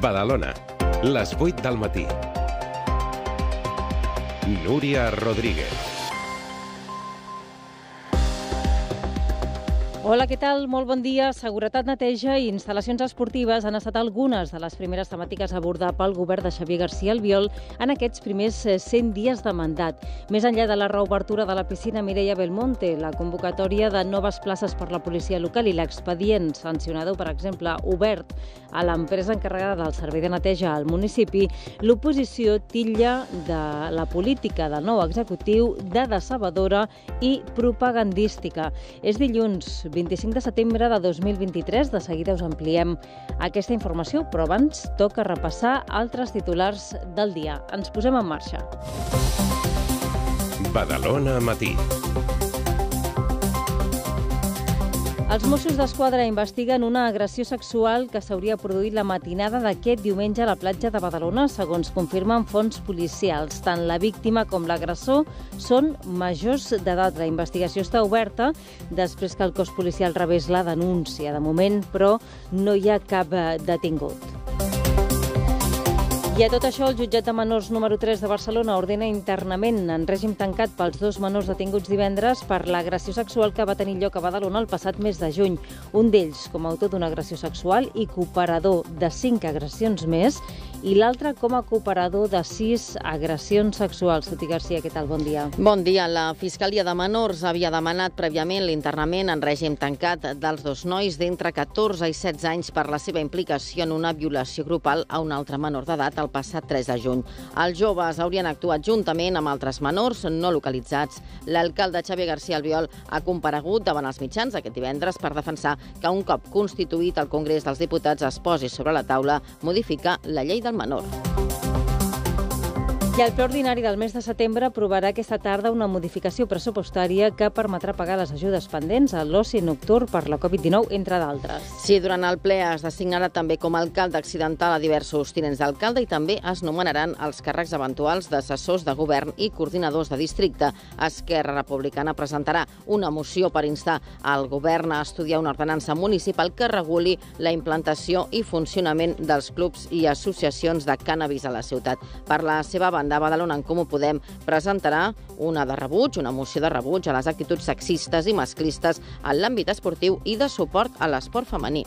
Badalona, les 8 del matí. Núria Rodríguez. Hola, què tal? Molt bon dia. Seguretat, neteja i instal·lacions esportives han estat algunes de les primeres temàtiques a abordar pel govern de Xavier García Albiol en aquests primers 100 dies de mandat. Més enllà de la reobertura de la piscina Mireia Belmonte, la convocatòria de noves places per la policia local i l'expedient sancionador, per exemple, obert a l'empresa encarregada del servei de neteja al municipi, l'oposició titlla de la política del nou executiu de decebedora i propagandística. És dilluns 25 de setembre de 2023. De seguida us ampliem aquesta informació, però abans toca repassar altres titulars del dia. Ens posem en marxa. Badalona Matí. Els Mossos d'Esquadra investiguen una agressió sexual que s'hauria produït la matinada d'aquest diumenge a la platja de Badalona, segons confirmen fonts policials. Tant la víctima com l'agressor són majors d'edat. La investigació està oberta després que el cos policial rebés la denúncia. De moment, però, no hi ha cap detingut. I a tot això, el jutjat de menors número 3 de Barcelona ordena internament en règim tancat pels 2 menors detinguts divendres per l'agressió sexual que va tenir lloc a Badalona el passat mes de juny. Un d'ells com a autor d'una agressió sexual i cooperador de 5 agressions més, i l'altre com a cooperador de 6 agressions sexuals. Toti Garcia, què tal? Bon dia. Bon dia. La Fiscalia de Menors havia demanat prèviament l'internament en règim tancat dels 2 nois d'entre 14 i 16 anys per la seva implicació en una violació grupal a un altre menor d'edat el passat 3 de juny. Els joves haurien actuat juntament amb altres menors no localitzats. L'alcalde Xavier García Albiol ha comparegut davant els mitjans aquest divendres per defensar que un cop constituït el Congrés dels Diputats es posi sobre la taula modificar la llei del menor. I el ple ordinari del mes de setembre aprovarà aquesta tarda una modificació pressupostària que permetrà pagar les ajudes pendents a l'oci nocturn per la Covid-19, entre d'altres. Sí, durant el ple es designarà també com a alcalde accidental a diversos tinents d'alcalde i també es nomenaran els càrrecs eventuals d'assessors de govern i coordinadors de districte. Esquerra Republicana presentarà una moció per instar al govern a estudiar una ordenança municipal que reguli la implantació i funcionament dels clubs i associacions de cànnabis a la ciutat. Per la seva banda, Badalona en Comú Podem presentarà una moció de rebuig a les actituds sexistes i masclistes en l'àmbit esportiu i de suport a l'esport femení.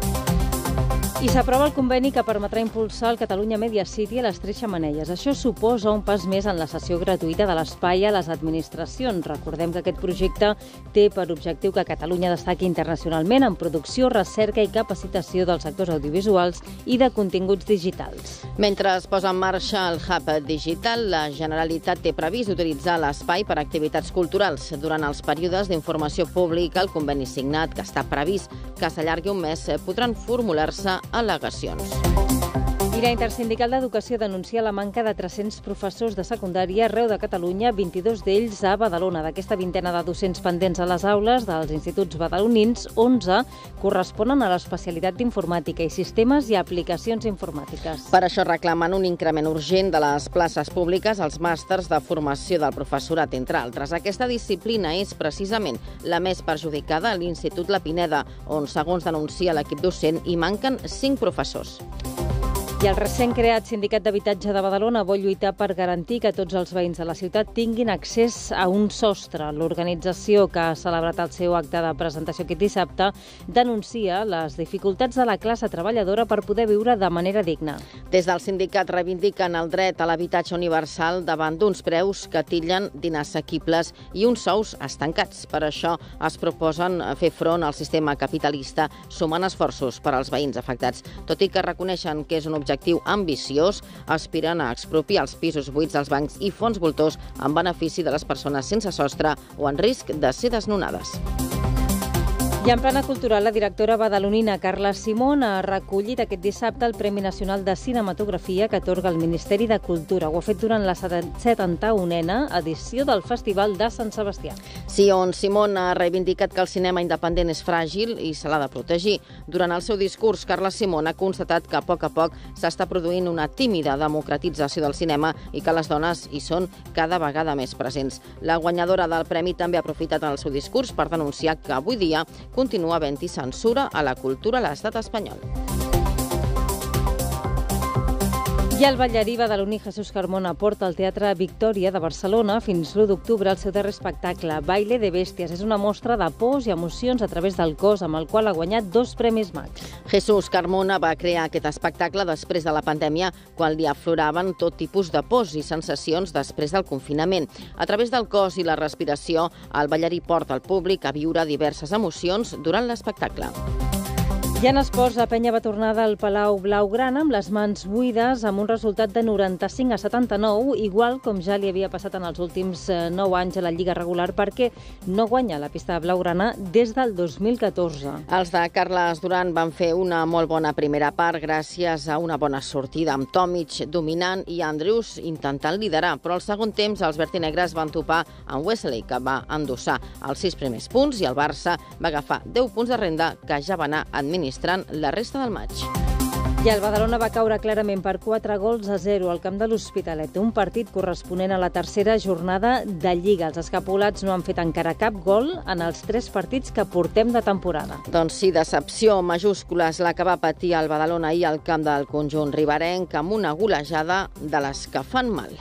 I s'aprova el conveni que permetrà impulsar el Catalunya Media City a les 3 Xemeneies. Això suposa un pas més en la cessió gratuïta de l'espai a les administracions. Recordem que aquest projecte té per objectiu que Catalunya destaqui internacionalment en producció, recerca i capacitació dels sectors audiovisuals i de continguts digitals. Mentre es posa en marxa el Hub Digital, la Generalitat té previst utilitzar l'espai per a activitats culturals. Durant els períodes d'informació pública, el conveni signat, que està previst que s'allargui un mes, podran formular-se al·legacions. I la Intersindical d'Educació denuncia la manca de 300 professors de secundària arreu de Catalunya, 22 d'ells a Badalona. D'aquesta vintena de docents pendents a les aules dels instituts badalonins, 11 corresponen a l'especialitat d'informàtica i sistemes i aplicacions informàtiques. Per això reclamen un increment urgent de les places públiques als màsters de formació del professorat, entre altres. Aquesta disciplina és precisament la més perjudicada a l'Institut La Pineda, on, segons denuncia l'equip docent, hi manquen 5 professors. I el recent creat Sindicat d'Habitatge de Badalona vol lluitar per garantir que tots els veïns de la ciutat tinguin accés a un sostre. L'organització, que ha celebrat el seu acte de presentació aquest dissabte, denuncia les dificultats de la classe treballadora per poder viure de manera digna. Des del sindicat reivindiquen el dret a l'habitatge universal davant d'uns preus que titllen d'inassequibles i uns sous estancats. Per això es proposen fer front al sistema capitalista sumant esforços per als veïns afectats. Tot i que reconeixen que és un objectiu ambiciós, aspiren a expropiar els pisos buits dels bancs i fons voltors en benefici de les persones sense sostre o en risc de ser desnonades. I en plana cultural, la directora badalonina Carla Simón ha recollit aquest dissabte el Premi Nacional de Cinematografia que atorga el Ministeri de Cultura. Ho ha fet durant la 71a edició del Festival de Sant Sebastià. Sí, on Simón ha reivindicat que el cinema independent és fràgil i se l'ha de protegir. Durant el seu discurs, Carla Simón ha constatat que a poc s'està produint una tímida democratització del cinema i que les dones hi són cada vegada més presents. La guanyadora del premi també ha aprofitat en el seu discurs per denunciar que avui dia continua havent-hi censura a la cultura a l'estat espanyol. I el ballarí badaloní Jesús Carmona porta al Teatre Victòria de Barcelona fins l'1 d'octubre el seu darrer espectacle, Baile de Bèsties. És una mostra de pors i emocions a través del cos, amb el qual ha guanyat 2 premis Max. Jesús Carmona va crear aquest espectacle després de la pandèmia, quan li afloraven tot tipus de pors i sensacions després del confinament. A través del cos i la respiració, el ballarí porta el públic a viure diverses emocions durant l'espectacle. I en esports, la penya va tornar del Palau Blaugrana amb les mans buides, amb un resultat de 95-79, igual com ja li havia passat en els últims 9 anys a la Lliga regular, perquè no guanya la pista de Blaugrana des del 2014. Els de Carles Duran van fer una molt bona primera part gràcies a una bona sortida, amb Tomic dominant i Andrews intentant liderar, però al segon temps els vertinegres van topar amb Wesley, que va endossar els 6 primers punts, i el Barça va agafar 10 punts de renda que ja va anar administrant la resta del maig. I el Badalona va caure clarament per 4-0 al camp de l'Hospitalet, un partit corresponent a la tercera jornada de Lliga. Els escapulats no han fet encara cap gol en els 3 partits que portem de temporada. Doncs sí, decepció majúscula és la que va patir el Badalona ahir al camp del conjunt riberenc, amb una golejada de les que fan mal.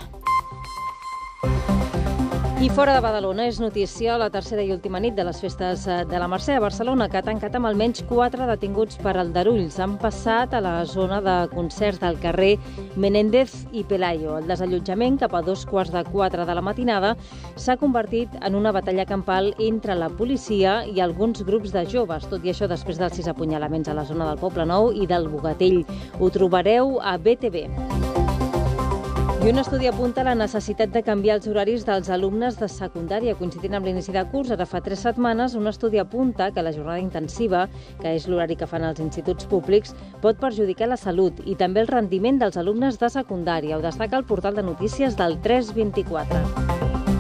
I fora de Badalona és notícia la tercera i última nit de les festes de la Mercè a Barcelona, que ha tancat amb almenys 4 detinguts per aldarulls. Han passat a la zona de concerts del carrer Menéndez i Pelayo. El desallotjament, cap a 3:45 de la matinada, s'ha convertit en una batalla campal entre la policia i alguns grups de joves. Tot i això, després dels 6 apunyalaments a la zona del Poble Nou i del Bogatell. Ho trobareu a BTV. I un estudi apunta la necessitat de canviar els horaris dels alumnes de secundària. Coincidint amb l'inici de curs, ara fa 3 setmanes, un estudi apunta que la jornada intensiva, que és l'horari que fan els instituts públics, pot perjudicar la salut i també el rendiment dels alumnes de secundària. Ho destaca el portal de notícies del 324.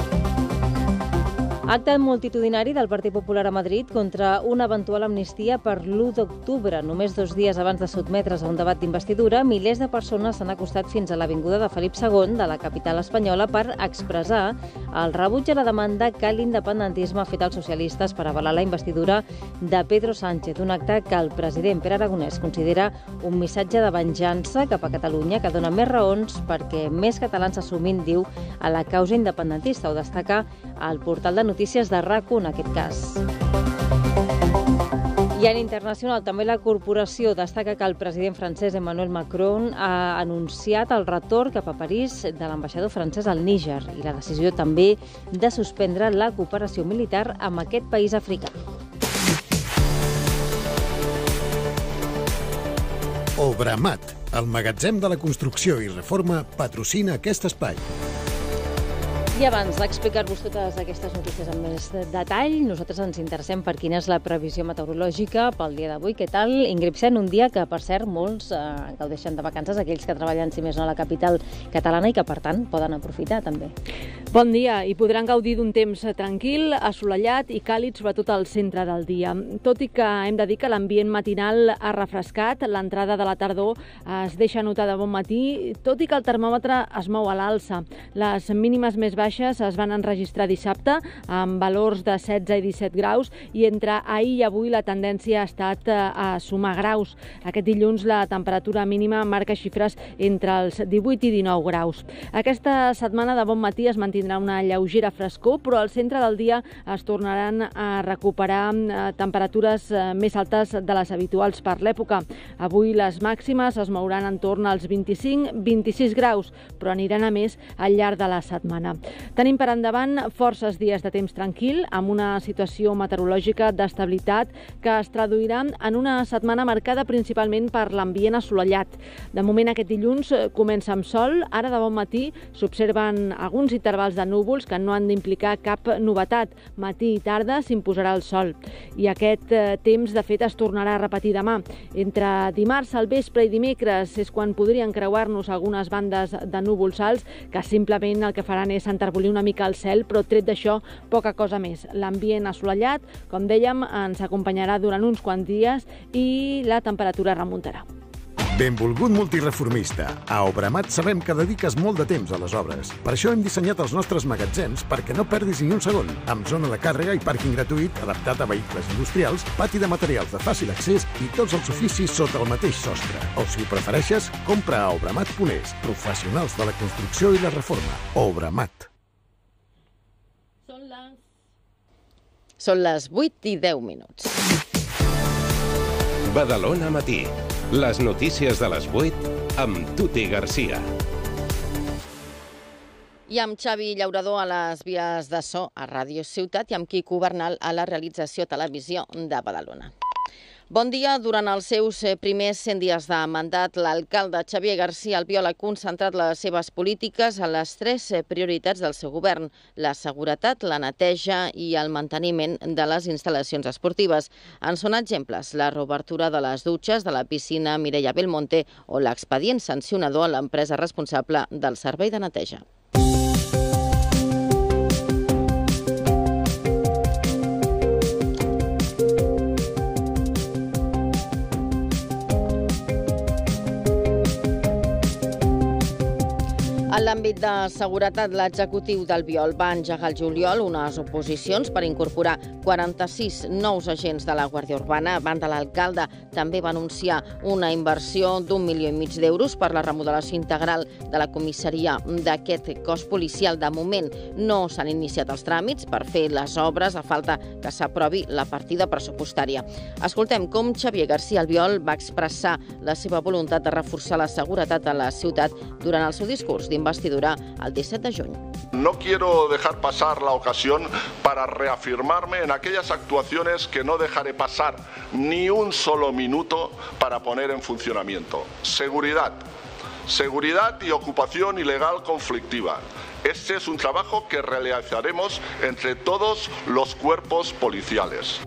Acte multitudinari del Partit Popular a Madrid contra una eventual amnistia per l'1 d'octubre. Només 2 dies abans de sotmetre's a un debat d'investidura, milers de persones s'han acostat fins a l'avinguda de Felip II de la capital espanyola per expressar el rebuig a la demanda que l'independentisme ha fet als socialistes per avalar la investidura de Pedro Sánchez. Un acte que el president Pere Aragonès considera un missatge de venjança cap a Catalunya que dona més raons perquè més catalans s'assumin, diu, a la causa independentista. Ho destaca el portal de notícies de RAC1 en aquest cas. I en internacional, també la corporació destaca que el president francès Emmanuel Macron ha anunciat el retorn cap a París de l'ambaixador francès al Níger i la decisió també de suspendre la cooperació militar amb aquest país africà. Obramat, el magatzem de la construcció i reforma, patrocina aquest espai. I abans d'explicar-vos totes aquestes notícies amb més detall, nosaltres ens interessem per quina és la previsió meteorològica pel dia d'avui. Què tal, Ingrid Sen? Un dia que, per cert, molts gaudeixen de vacances, aquells que treballen, si més no, a la capital catalana i que, per tant, poden aprofitar també. Bon dia, i podran gaudir d'un temps tranquil, assolellat i càlid, sobretot al centre del dia. Tot i que hem de dir que l'ambient matinal ha refrescat, l'entrada de la tardor es deixa notar de bon matí, tot i que el termòmetre es mou a l'alça. Les mínimes més baixes es van enregistrar dissabte amb valors de 16 i 17 graus i entre ahir i avui la tendència ha estat a sumar graus. Aquest dilluns la temperatura mínima marca xifres entre els 18 i 19 graus. Aquesta setmana de bon matí es mantindrà una lleugera frescor, però al centre del dia es tornaran a recuperar temperatures més altes de les habituals per l'època. Avui les màximes es mouran entorn als 25-26 graus, però aniran a més al llarg de la setmana. Tenim per endavant forces dies de temps tranquil, amb una situació meteorològica d'estabilitat que es traduirà en una setmana marcada principalment per l'ambient assolellat. De moment aquest dilluns comença amb sol, ara de bon matí s'observen alguns intervals de núvols que no han d'implicar cap novetat. Matí i tarda s'imposarà el sol. I aquest temps, de fet, es tornarà a repetir demà. Entre dimarts al vespre i dimecres és quan podrien creuar-nos algunes bandes de núvols alts que simplement el que faran és enterbolir una mica el cel, però tret d'això, poca cosa més. L'ambient assolellat, com dèiem, ens acompanyarà durant uns quants dies i la temperatura remuntarà. Benvolgut multireformista. A Obramat sabem que dediques molt de temps a les obres. Per això hem dissenyat els nostres magatzems perquè no perdis ni un segon, amb zona de càrrega i pàrquing gratuït adaptat a vehicles industrials, pati de materials de fàcil accés i tots els oficis sota el mateix sostre. O, si ho prefereixes, compra a Obramat.es, professionals de la construcció i la reforma. Obramat. Són les 8 i 10 minuts. Badalona Matí. Les notícies de les 8 amb Tuti Garcia. I amb Xavi Llaurador a les vies de so a Ràdio Ciutat i amb Quico Bernal a la realització televisió de Badalona. Bon dia. Durant els seus primers 100 dies de mandat, l'alcalde Xavier Garcia Albiol ha concentrat les seves polítiques a les 3 prioritats del seu govern: la seguretat, la neteja i el manteniment de les instal·lacions esportives. En són exemples la reobertura de les dutxes de la piscina Mireia Belmonte o l'expedient sancionador a l'empresa responsable del servei de neteja. En l'àmbit de seguretat, l'executiu d'Albiol va engegar al juliol unes oposicions per incorporar 46 nous agents de la Guàrdia Urbana. A banda, l'alcalde també va anunciar una inversió d'1,5 milions d'euros per la remodelació integral de la comissaria d'aquest cos policial. De moment no s'han iniciat els tràmits per fer les obres a falta que s'aprovi la partida pressupostària. Escoltem com Xavier Garcia Albiol va expressar la seva voluntat de reforçar la seguretat a la ciutat durant el seu discurs d'investidura el 17 de juny. No quiero dejar pasar la ocasión para reafirmarme en aquellas actuaciones que no dejaré pasar ni un solo minuto para poner en funcionamiento. Seguridad y ocupación ilegal conflictiva. Este es un trabajo que realizaremos entre todos los cuerpos policiales.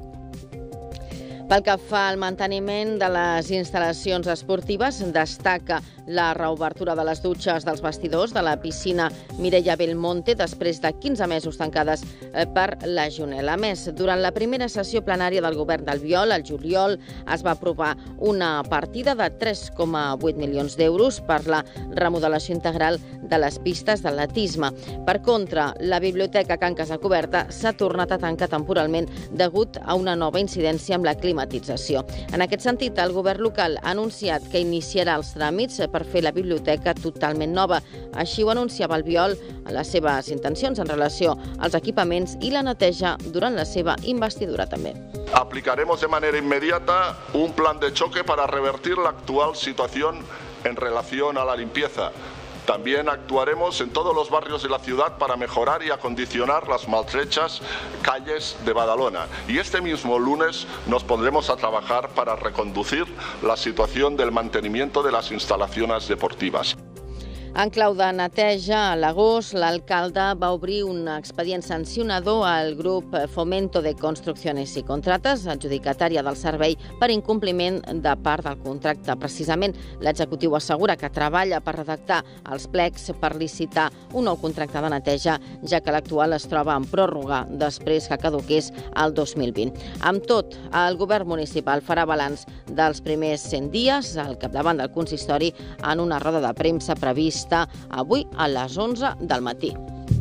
Pel que fa al manteniment de les instal·lacions esportives, destaca la reobertura de les dutxes dels vestidors de la piscina Mireia Belmonte després de 15 mesos tancades per legionel·la. A més, durant la primera sessió plenària del govern d'Albiol, al juliol, es va aprovar una partida de 3,8 milions d'euros per la remodelació integral de les pistes d'atletisme. Per contra, la biblioteca Can Casacoberta s'ha tornat a tancar temporalment degut a una nova incidència amb la climatització. En aquest sentit, el govern local ha anunciat que iniciarà els tràmits per fer la biblioteca totalment nova. Així ho anunciava Albiol a les seves intencions en relació als equipaments i la neteja durant la seva investidura també. Aplicaremos de manera inmediata un plan de choque para revertir la actual situación en relación a la limpieza. También actuaremos en todos los barrios de la ciudad para mejorar y acondicionar las maltrechas calles de Badalona. Y este mismo lunes nos pondremos a trabajar para reconducir la situación del mantenimiento de las instalaciones deportivas. En clau de neteja, a l'agost, l'alcalde va obrir un expedient sancionador al grup Fomento de Construcciones y Contratas, adjudicatària del servei, per incompliment de part del contracte. Precisament, l'executiu assegura que treballa per redactar els plecs per licitar un nou contracte de neteja, ja que l'actual es troba en pròrroga després que caduqués el 2020. Amb tot, el govern municipal farà balanç dels primers 100 dies al capdavant del consistori en una roda de premsa prevista avui a les 11 del matí.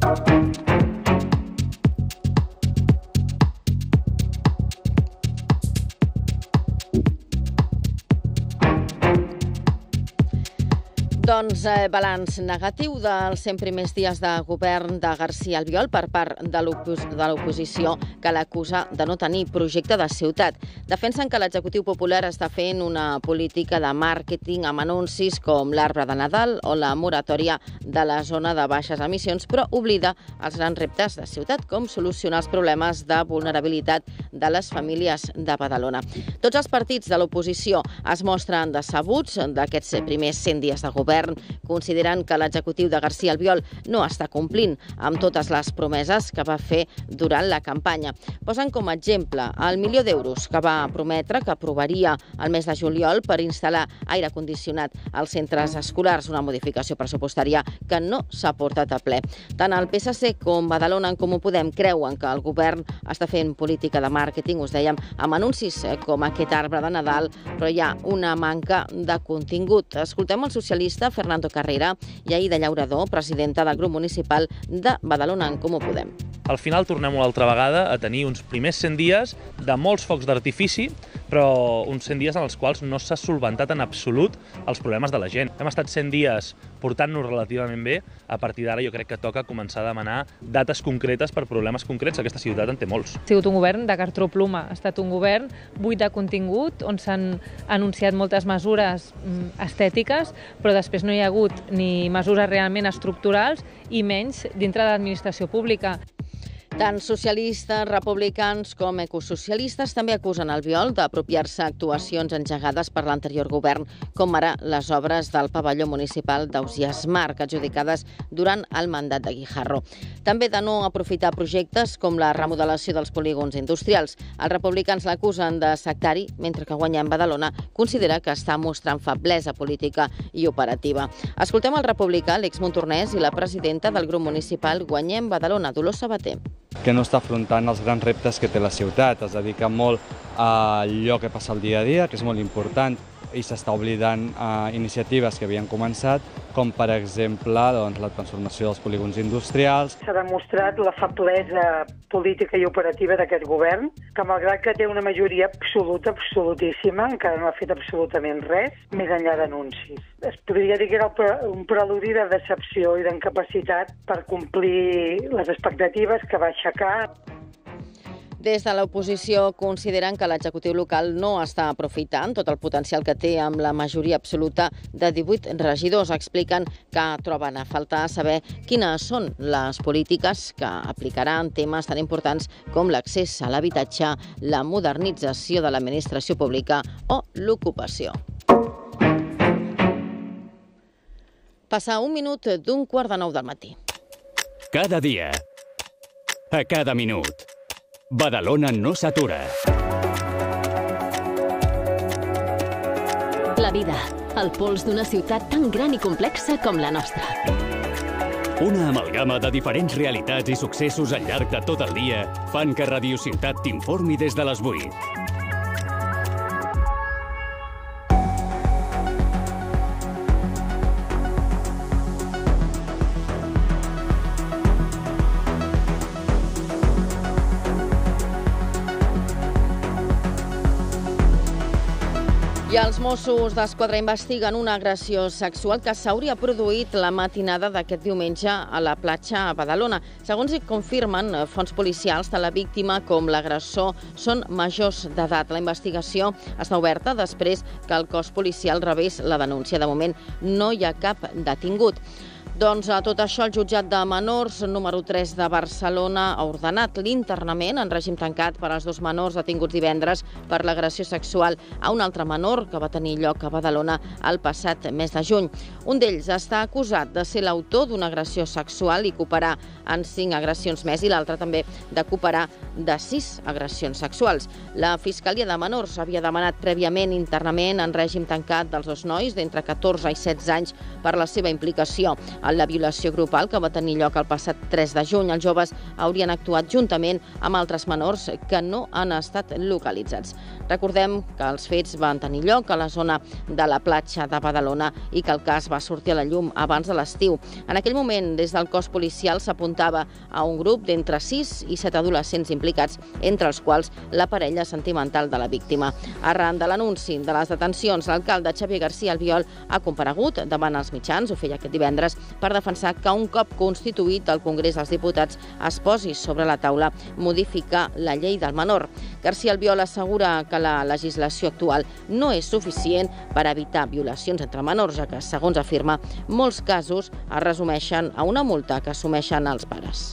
Doncs balanç negatiu dels 100 primers dies de govern de Garcia Albiol per part de l'oposició, que l'acusa de no tenir projecte de ciutat. Defensen que l'executiu popular està fent una política de màrqueting amb anuncis com l'arbre de Nadal o la moratòria de la zona de baixes emissions, però oblida els grans reptes de ciutat, com solucionar els problemes de vulnerabilitat de les famílies de Badalona. Tots els partits de l'oposició es mostren decebuts d'aquests primers 100 dies de govern govern consideren que l'executiu de García Albiol no està complint amb totes les promeses que va fer durant la campanya. Posen com a exemple el milió d'euros que va prometre que aprovaria el mes de juliol per instal·lar aire condicionat als centres escolars, una modificació pressupostària que no s'ha portat a ple. Tant el PSC com Badalona en Comú Podem creuen que el govern està fent política de màrqueting, us dèiem, amb anuncis com aquest arbre de Nadal, però hi ha una manca de contingut. Escoltem el socialista Fernando Carrera i Aïda Llaurador, presidenta del grup municipal de Badalona en Comú Podem. Al final tornem una altra vegada a tenir uns primers 100 dies de molts focs d'artifici, però uns 100 dies en els quals no s'ha solventat en absolut els problemes de la gent. Hem estat 100 dies portant-nos relativament bé, a partir d'ara jo crec que toca començar a demanar dates concretes per problemes concrets. Aquesta ciutat en té molts. Ha sigut un govern de cartró ploma, ha estat un govern buit de contingut, on s'han anunciat moltes mesures estètiques, però després no hi ha hagut ni mesures realment estructurals i menys dintre de l'administració pública. Tant socialistes, republicans com ecosocialistes també acusen Albiol d'apropiar-se actuacions engegades per l'anterior govern, com ara les obres del pavelló municipal d'Ausiàs Marc, adjudicades durant el mandat de Guijarro. També de no aprofitar projectes com la remodelació dels polígons industrials. Els republicans l'acusen de sectari, mentre que Guanyem Badalona considera que està mostrant feblesa política i operativa. Escoltem el republicà, l'ex montornès i la presidenta del grup municipal Guanyem Badalona, Dolors Sabater. Que no està afrontant els grans reptes que té la ciutat, es dedica molt a allò que passa el dia a dia, que és molt important, i s'està oblidant iniciatives que havien començat, com per exemple la transformació dels polígons industrials. S'ha demostrat la feblesa política i operativa d'aquest govern, que malgrat que té una majoria absoluta, absolutíssima, encara no ha fet absolutament res, més enllà d'anuncis. Es podria dir que era un preludi de decepció i d'incapacitat per complir les expectatives que va aixecar. Des de l'oposició consideren que l'executiu local no està aprofitant tot el potencial que té amb la majoria absoluta de 18 regidors. Expliquen que troben a faltar saber quines són les polítiques que aplicaran temes tan importants com l'accés a l'habitatge, la modernització de l'administració pública o l'ocupació. Passa un minut d'un 8:45 del matí. Cada dia, a cada minut, Badalona no s'atura. La vida, el pols d'una ciutat tan gran i complexa com la nostra. Una amalgama de diferents realitats i successos al llarg de tot el dia fan que Ràdio Ciutat t'informi des de les 8. I els Mossos d'Esquadra investiguen una agressió sexual que s'hauria produït la matinada d'aquest diumenge a la platja a Badalona. Segons hi confirmen fonts policials, tant la víctima com l'agressor són majors d'edat. La investigació està oberta després que el cos policial rebés la denúncia. De moment no hi ha cap detingut. Doncs a tot això, el jutjat de menors número 3 de Barcelona ha ordenat l'internament en règim tancat per als 2 menors detinguts divendres per l'agressió sexual a un altre menor que va tenir lloc a Badalona el passat mes de juny. Un d'ells està acusat de ser l'autor d'una agressió sexual i cooperar en 5 agressions més, i l'altre també de cooperar de 6 agressions sexuals. La Fiscalia de Menors havia demanat prèviament internament en règim tancat dels 2 nois d'entre 14 i 16 anys per la seva implicació en la violació grupal que va tenir lloc el passat 3 de juny. Els joves haurien actuat juntament amb altres menors que no han estat localitzats. Recordem que els fets van tenir lloc a la zona de la platja de Badalona i que el cas va sortir a la llum abans de l'estiu. En aquell moment, des del cos policial s'apuntava a un grup d'entre 6 i 7 adolescents implicats, entre els quals la parella sentimental de la víctima. Arran de l'anunci de les detencions, l'alcalde Xavier García Albiol ha comparegut davant els mitjans, ho feia aquest divendres, per defensar que un cop constituït el Congrés dels Diputats es posi sobre la taula modificar la llei del menor. García Albiol assegura que la legislació actual no és suficient per evitar violacions entre menors, ja que, segons afirma, molts casos es resumeixen a una multa que assumeixen els pares.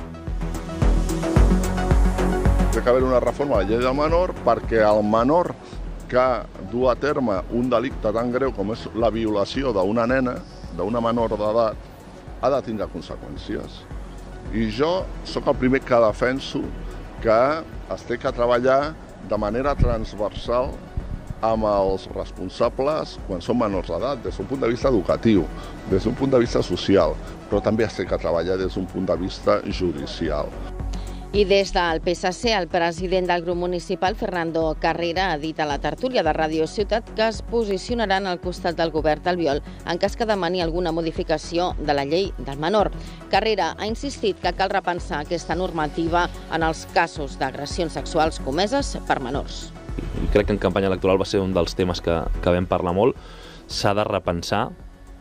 Té que haver una reforma a la llei del menor perquè el menor que du a terme un delicte tan greu com és la violació d'una nena d'una menor d'edat ha de tindre conseqüències. I jo sóc el primer que defenso que es té que treballar de manera transversal amb els responsables quan són menors d'edat, des d'un punt de vista educatiu, des d'un punt de vista social, però també es té que treballar des d'un punt de vista judicial. I des del PSC, el president del grup municipal, Fernando Carrera, ha dit a la tertúlia de Ràdio Ciutat que es posicionaran al costat del govern d'Albiol en cas que demani alguna modificació de la llei del menor. Carrera ha insistit que cal repensar aquesta normativa en els casos d'agressions sexuals comeses per menors. I crec que en campanya electoral va ser un dels temes que vam parlar molt. S'ha de repensar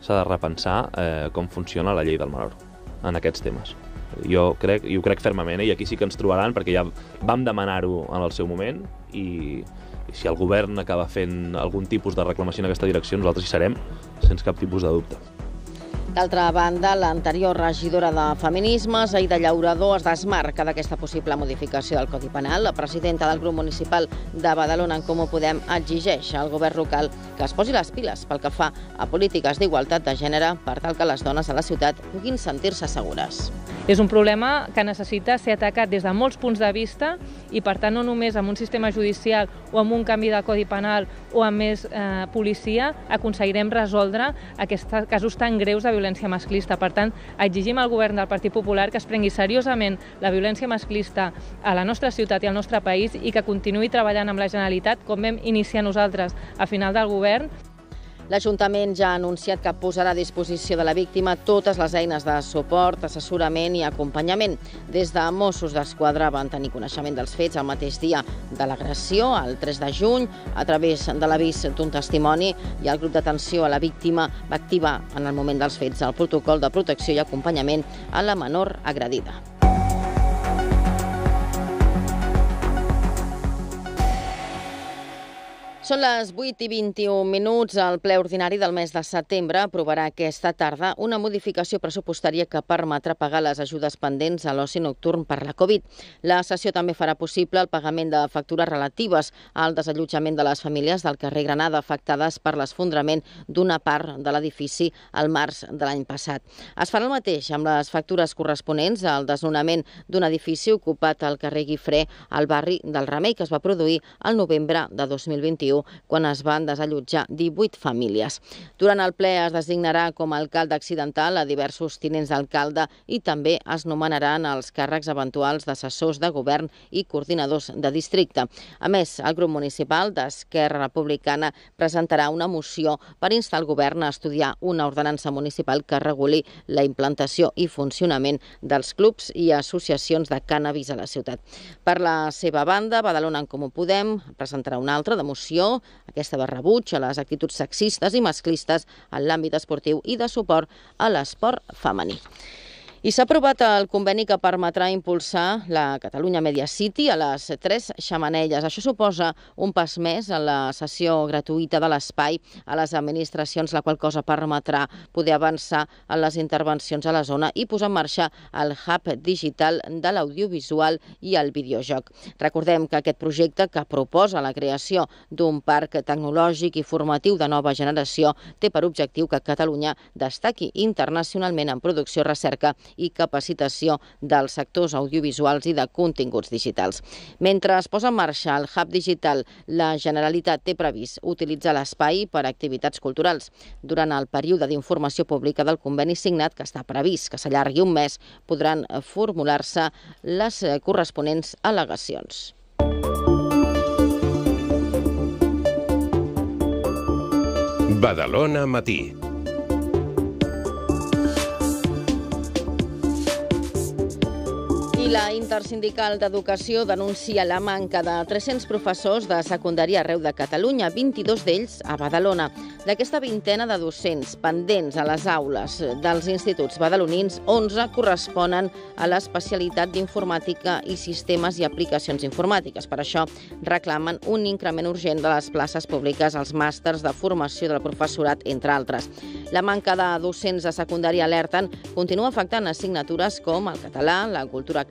com funciona la llei del menor en aquests temes. Jo ho crec fermament, i aquí sí que ens trobaran, perquè ja vam demanar-ho en el seu moment, i si el govern acaba fent algun tipus de reclamació en aquesta direcció, nosaltres hi serem, sense cap tipus de dubte. D'altra banda, l'anterior regidora de Feminismes, Aida Llaurador, es desmarca d'aquesta possible modificació del Codi Penal. La presidenta del grup municipal de Badalona, En Comú Podem, exigeix al govern local que es posi les piles pel que fa a polítiques d'igualtat de gènere per tal que les dones a la ciutat puguin sentir-se segures. És un problema que necessita ser atacat des de molts punts de vista i, per tant, no només amb un sistema judicial o amb un canvi de Codi Penal o amb més policia aconseguirem resoldre aquests casos tan greus de violència masclista. Per tant, exigim al govern del Partit Popular que es prengui seriosament la violència masclista a la nostra ciutat i al nostre país i que continuï treballant amb la Generalitat, com vam iniciar nosaltres a final del govern. L'Ajuntament ja ha anunciat que posarà a disposició de la víctima totes les eines de suport, assessorament i acompanyament. Des de Mossos d'Esquadra van tenir coneixement dels fets el mateix dia de l'agressió, el 3 de juny, a través de l'avís d'un testimoni, i el grup d'atenció a la víctima va activar en el moment dels fets el protocol de protecció i acompanyament a la menor agredida. Són les 8:21. El ple ordinari del mes de setembre aprovarà aquesta tarda una modificació pressupostària que permetrà pagar les ajudes pendents a l'oci nocturn per la Covid. La sessió també farà possible el pagament de factures relatives al desallotjament de les famílies del carrer Granada afectades per l'esfondrament d'una part de l'edifici al març de l'any passat. Es farà el mateix amb les factures corresponents al desnonament d'un edifici ocupat al carrer Guifré, al barri del Remei, que es va produir al novembre de 2021, quan es van desallotjar 18 famílies. Durant el ple es designarà com a alcalde accidental a diversos tinents d'alcalde i també es nomenaran els càrrecs eventuals d'assessors de govern i coordinadors de districte. A més, el grup municipal d'Esquerra Republicana presentarà una moció per instar el govern a estudiar una ordenança municipal que reguli la implantació i funcionament dels clubs i associacions de cànnabis a la ciutat. Per la seva banda, Badalona En Comú Podem presentarà una altra de moció, aquesta de rebuig a les actituds sexistes i masclistes en l'àmbit esportiu i de suport a l'esport femení. I s'ha aprovat el conveni que permetrà impulsar la Catalunya Media City a les 3 Xemeneies. Això suposa un pas més en la cessió gratuïta de l'espai a les administracions, la qual cosa permetrà poder avançar en les intervencions a la zona i posar en marxa el hub digital de l'audiovisual i el videojoc. Recordem que aquest projecte, que proposa la creació d'un parc tecnològic i formatiu de nova generació, té per objectiu que Catalunya destaqui internacionalment en producció, recerca i capacitació dels sectors audiovisuals i de continguts digitals. Mentre es posa en marxa el hub digital, la Generalitat té previst utilitzar l'espai per a activitats culturals. Durant el període d'informació pública del conveni signat, que està previst que s'allargui un mes, podran formular-se les corresponents al·legacions. Badalona Matí. I la Intersindical d'Educació denuncia la manca de 300 professors de secundària arreu de Catalunya, 22 d'ells a Badalona. D'aquesta vintena de docents pendents a les aules dels instituts badalonins, 11 corresponen a l'especialitat d'informàtica i sistemes i aplicacions informàtiques. Per això reclamen un increment urgent de les places públiques als màsters de formació del professorat, entre altres. La manca de docents de secundària, alerten, continua afectant assignatures com el català, la cultura clàssica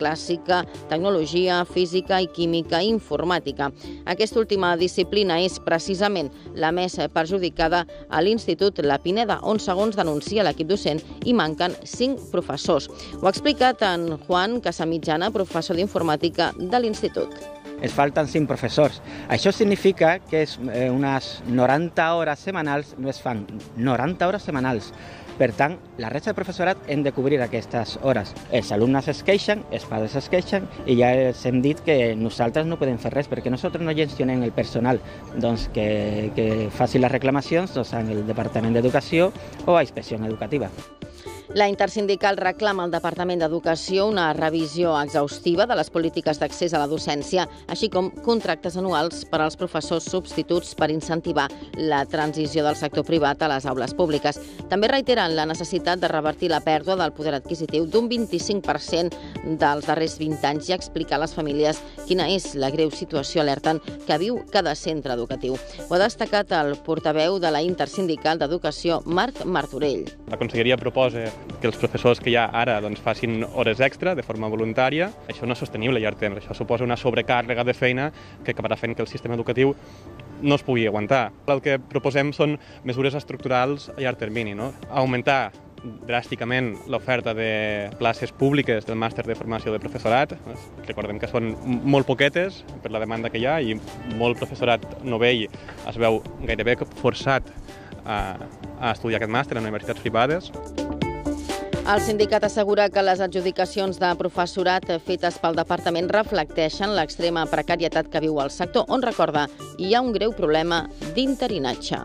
clàssica, tecnologia, física i química i informàtica. Aquesta última disciplina és precisament la més perjudicada a l'Institut La Pineda, on, segons denuncia l'equip docent, hi manquen 5 professors. Ho ha explicat en Juan Casamitjana, professor d'informàtica de l'Institut. Es falten 5 professors. Això significa que és unes 90 hores setmanals, no es fan 90 hores setmanals. Per tant, la resta de professorat hem de cobrir aquestes hores. Els alumnes es queixen, els pares es queixen i ja els hem dit que nosaltres no podem fer res perquè nosaltres no gestionem el personal. Doncs que faci les reclamacions en el Departament d'Educació o a Inspecció Educativa. La Intersindical reclama al Departament d'Educació una revisió exhaustiva de les polítiques d'accés a la docència, així com contractes anuals per als professors substituts per incentivar la transició del sector privat a les aules públiques. També reiteren la necessitat de revertir la pèrdua del poder adquisitiu d'un 25% dels darrers 20 anys i explicar a les famílies quina és la greu situació, alerten, que viu cada centre educatiu. Ho ha destacat el portaveu de la Intersindical d'Educació, Marc Martorell. La Conselleria proposa que els professors que hi ha ara facin hores extra de forma voluntària. Això no és sostenible a llarg temps. Això suposa una sobrecàrrega de feina que acabarà fent que el sistema educatiu no es pugui aguantar. El que proposem són mesures estructurals a llarg termini, no? Augmentar dràsticament l'oferta de places públiques del màster de formació de professorat. Recordem que són molt poquetes per la demanda que hi ha i molt professorat novell es veu gairebé forçat a estudiar aquest màster en universitats privades. El sindicat assegura que les adjudicacions de professorat fetes pel departament reflecteixen l'extrema precarietat que viu el sector, on, recorda, hi ha un greu problema d'interinatge.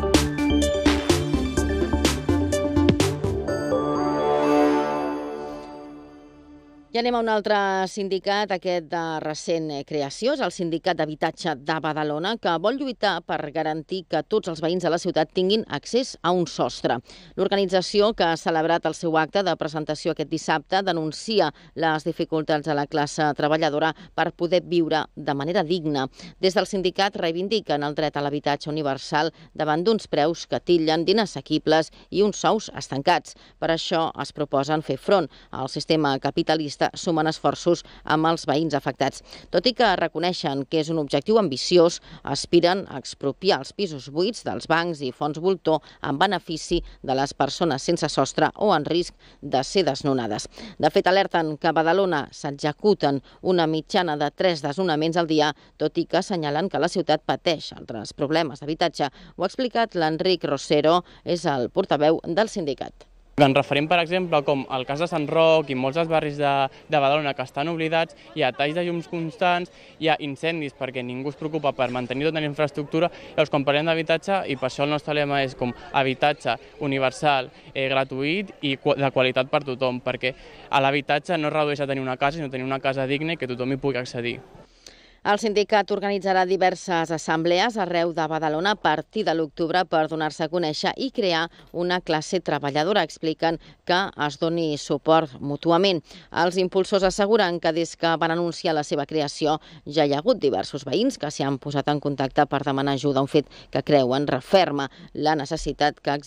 I anem a un altre sindicat, aquest de recent creació, és el Sindicat d'Habitatge de Badalona, que vol lluitar per garantir que tots els veïns de la ciutat tinguin accés a un sostre. L'organització, que ha celebrat el seu acte de presentació aquest dissabte, denuncia les dificultats de la classe treballadora per poder viure de manera digna. Des del sindicat reivindiquen el dret a l'habitatge universal davant d'uns preus que titllen d'inassequibles i uns sous estancats. Per això es proposen fer front al sistema capitalista, sumen esforços amb els veïns afectats. Tot i que reconeixen que és un objectiu ambiciós, aspiren a expropiar els pisos buits dels bancs i fons voltor en benefici de les persones sense sostre o en risc de ser desnonades. De fet, alerten que a Badalona s'executen una mitjana de 3 desnonaments al dia, tot i que assenyalen que la ciutat pateix altres problemes d'habitatge. Ho ha explicat l'Enric Rosero, és el portaveu del sindicat. Ens referim, per exemple, com el cas de Sant Roc i molts dels barris de Badalona que estan oblidats, hi ha talls de llums constants, hi ha incendis perquè ningú es preocupa per mantenir tota la infraestructura. Llavors, quan parlem d'habitatge, i per això el nostre lema és com habitatge universal, gratuït i de qualitat per tothom, perquè l'habitatge no es redueix a tenir una casa, sinó tenir una casa digna i que tothom hi pugui accedir. El sindicat organitzarà diverses assemblees arreu de Badalona a partir de l'octubre per donar-se a conèixer i crear una classe treballadora. Expliquen que es doni suport mútuament. Els impulsors asseguren que des que van anunciar la seva creació ja hi ha hagut diversos veïns que s'hi han posat en contacte per demanar ajuda, un fet que creuen referma la necessitat que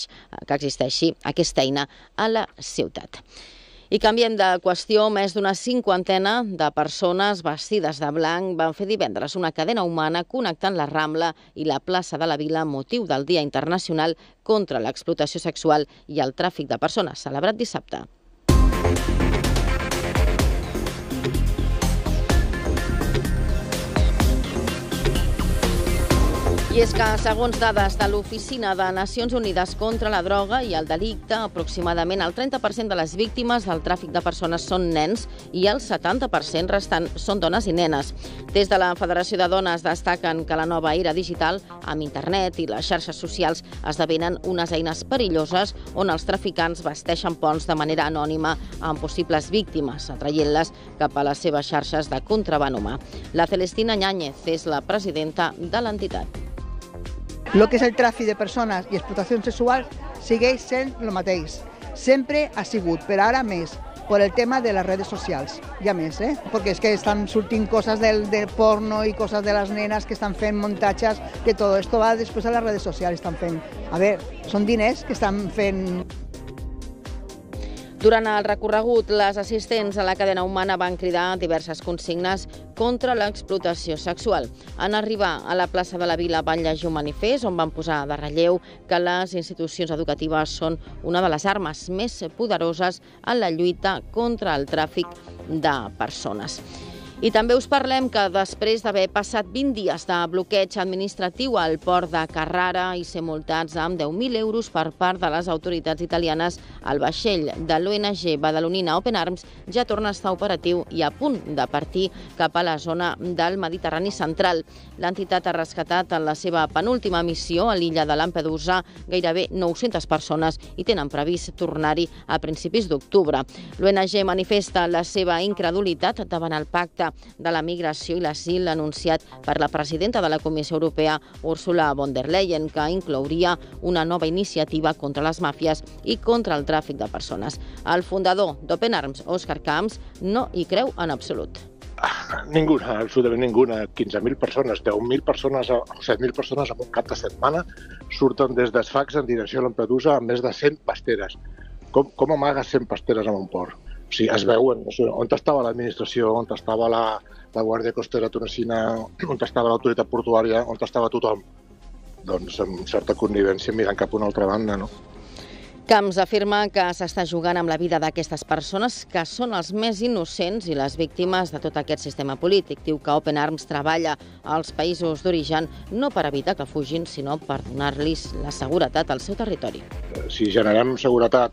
existeixi aquesta eina a la ciutat. I canviem de qüestió. Més d'una 50 de persones vestides de blanc van fer divendres una cadena humana connectant la Rambla i la plaça de la Vila amb motiu del Dia Internacional contra l'explotació sexual i el tràfic de persones, celebrat dissabte. I és que, segons dades de l'Oficina de Nacions Unides contra la droga i el delicte, aproximadament el 30% de les víctimes del tràfic de persones són nens i el 70% restant són dones i nenes. Des de la Federació de Dones destaquen que la nova era digital, amb internet i les xarxes socials, esdevenen unes eines perilloses on els traficants vesteixen ponts de manera anònima amb possibles víctimes, atraient-les cap a les seves xarxes de contraban humà. La Celestina Ñáñez és la presidenta de l'entitat. Lo que és el tràfic de persones i explotació sexual segueix sent el mateix. Sempre ha sigut, però ara més, per el tema de les redes socials. Ja més, perquè és que estan sortint coses del porno i coses de les nenes que estan fent muntatges, que tot esto va després a les redes socials estan fent. A veure, són diners que estan fent. Durant el recorregut, les assistents a la cadena humana van cridar diverses consignes contra l'explotació sexual. En arribar a la plaça de la Vila van llegir un manifest on van posar de relleu que les institucions educatives són una de les armes més poderoses en la lluita contra el tràfic de persones. I també us parlem que després d'haver passat 20 dies de bloqueig administratiu al port de Carrara i ser multats amb 10.000 euros per part de les autoritats italianes, el vaixell de l'ONG badalonina Open Arms ja torna a estar operatiu i a punt de partir cap a la zona del Mediterrani central. L'entitat ha rescatat en la seva penúltima missió a l'illa de Lampedusa gairebé 900 persones i tenen previst tornar-hi a principis d'octubre. L'ONG manifesta la seva incredulitat davant el pacte de la migració i l'asil anunciat per la presidenta de la Comissió Europea, Ursula von der Leyen, que inclouria una nova iniciativa contra les màfies i contra el tràfic de persones. El fundador d'Open Arms, Òscar Camps, no hi creu en absolut. Ninguna, absolutament ninguna. 15.000 persones, 10.000 persones o 7.000 persones en un cap de setmana surten des de Sfax en direcció a Lampedusa amb més de 100 pasteres. Com amagues 100 pasteres en un port? O sigui, es veuen on estava l'administració, on estava la Guàrdia Costera tunesina, on estava l'autoritat portuària, on estava tothom. Doncs amb certa connivència mirant cap a una altra banda, no? Camps afirma que s'està jugant amb la vida d'aquestes persones que són els més innocents i les víctimes de tot aquest sistema polític. Diu que Open Arms treballa als països d'origen no per evitar que fugin, sinó per donar-los la seguretat al seu territori. Si generem seguretat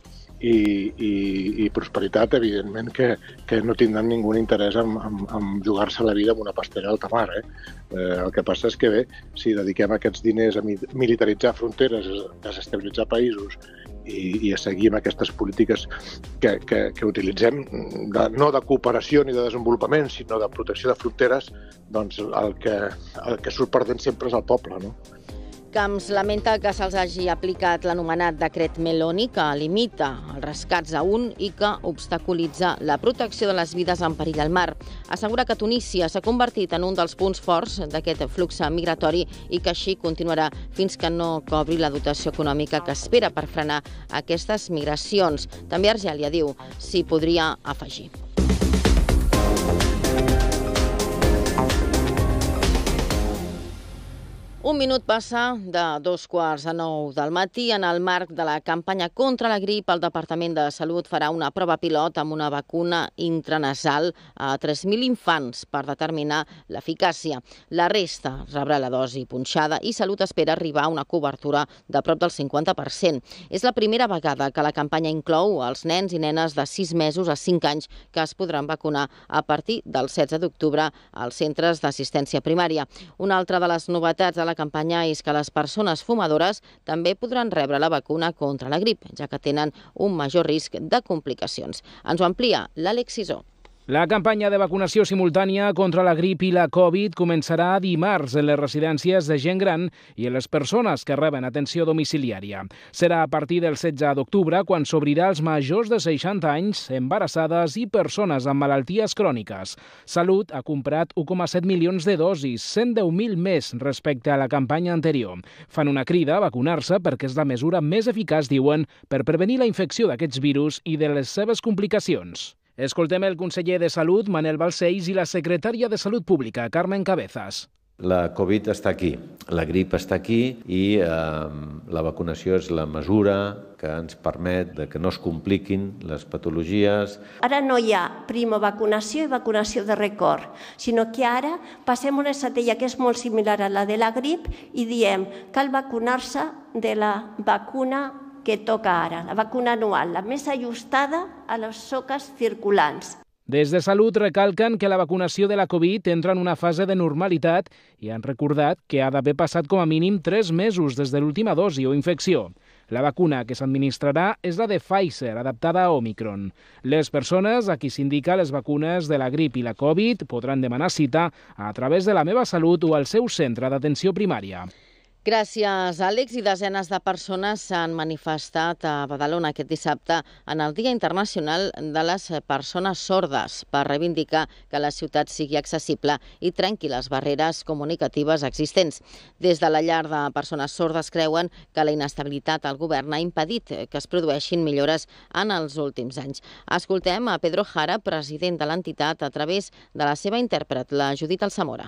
i prosperitat, evidentment que no tindran ningú interès en jugar-se la vida amb una pastera d'alta mar. El que passa és que bé, si dediquem aquests diners a militaritzar fronteres, a desestabilitzar països i a seguir amb aquestes polítiques que utilitzem, no de cooperació ni de desenvolupament, sinó de protecció de fronteres, doncs el que surt perdent sempre és el poble, no? Camps lamenta que se'ls hagi aplicat l'anomenat decret Meloni, que limita els rescats a un i que obstaculitza la protecció de les vides en perill al mar. Assegura que Tunísia s'ha convertit en un dels punts forts d'aquest flux migratori i que així continuarà fins que no cobri la dotació econòmica que espera per frenar aquestes migracions. També Argèlia diu s'hi podria afegir. Un minut passa de 8:45 del matí. En el marc de la campanya contra la grip, el Departament de Salut farà una prova pilot amb una vacuna intranasal a 3.000 infants per determinar l'eficàcia. La resta rebrà la dosi punxada i Salut espera arribar a una cobertura de prop del 50%. És la primera vegada que la campanya inclou els nens i nenes de 6 mesos a 5 anys que es podran vacunar a partir del 16 d'octubre als centres d'assistència primària. Una altra de les novetats de la campanya és que les persones fumadores també podran rebre la vacuna contra la grip, ja que tenen un major risc de complicacions. Ens ho amplia l'Àlex Sisó. La campanya de vacunació simultània contra la grip i la Covid començarà dimarts en les residències de gent gran i en les persones que reben atenció domiciliària. Serà a partir del 16 d'octubre quan s'obrirà als majors de 60 anys, embarassades i persones amb malalties cròniques. Salut ha comprat 1,7 milions de dosis, 110.000 més respecte a la campanya anterior. Fan una crida a vacunar-se perquè és la mesura més eficaç, diuen, per prevenir la infecció d'aquests virus i de les seves complicacions. Escoltem el conseller de Salut, Manel Balcells, i la secretària de Salut Pública, Carmen Cabezas. La Covid està aquí, la grip està aquí i la vacunació és la mesura que ens permet que no es compliquin les patologies. Ara no hi ha primovacunació i vacunació de record, sinó que ara passem una estratègia que és molt similar a la de la grip i diem que cal vacunar-se de la vacuna que toca ara, la vacuna anual, la més ajustada a les soques circulants. Des de Salut recalquen que la vacunació de la Covid entra en una fase de normalitat i han recordat que ha d'haver passat com a mínim 3 mesos des de l'última dosi o infecció. La vacuna que s'administrarà és la de Pfizer, adaptada a Omicron. Les persones a qui s'indica les vacunes de la grip i la Covid podran demanar cita a través de La Meva Salut o al seu centre d'atenció primària. Gràcies, Àlex. I desenes de persones s'han manifestat a Badalona aquest dissabte en el Dia Internacional de les Persones Sordes per reivindicar que la ciutat sigui accessible i trenqui les barreres comunicatives existents. Des de la llar de persones sordes creuen que la inestabilitat al govern ha impedit que es produeixin millores en els últims anys. Escoltem a Pedro Jara, president de l'entitat, a través de la seva intèrpret, la Judit Alsamora.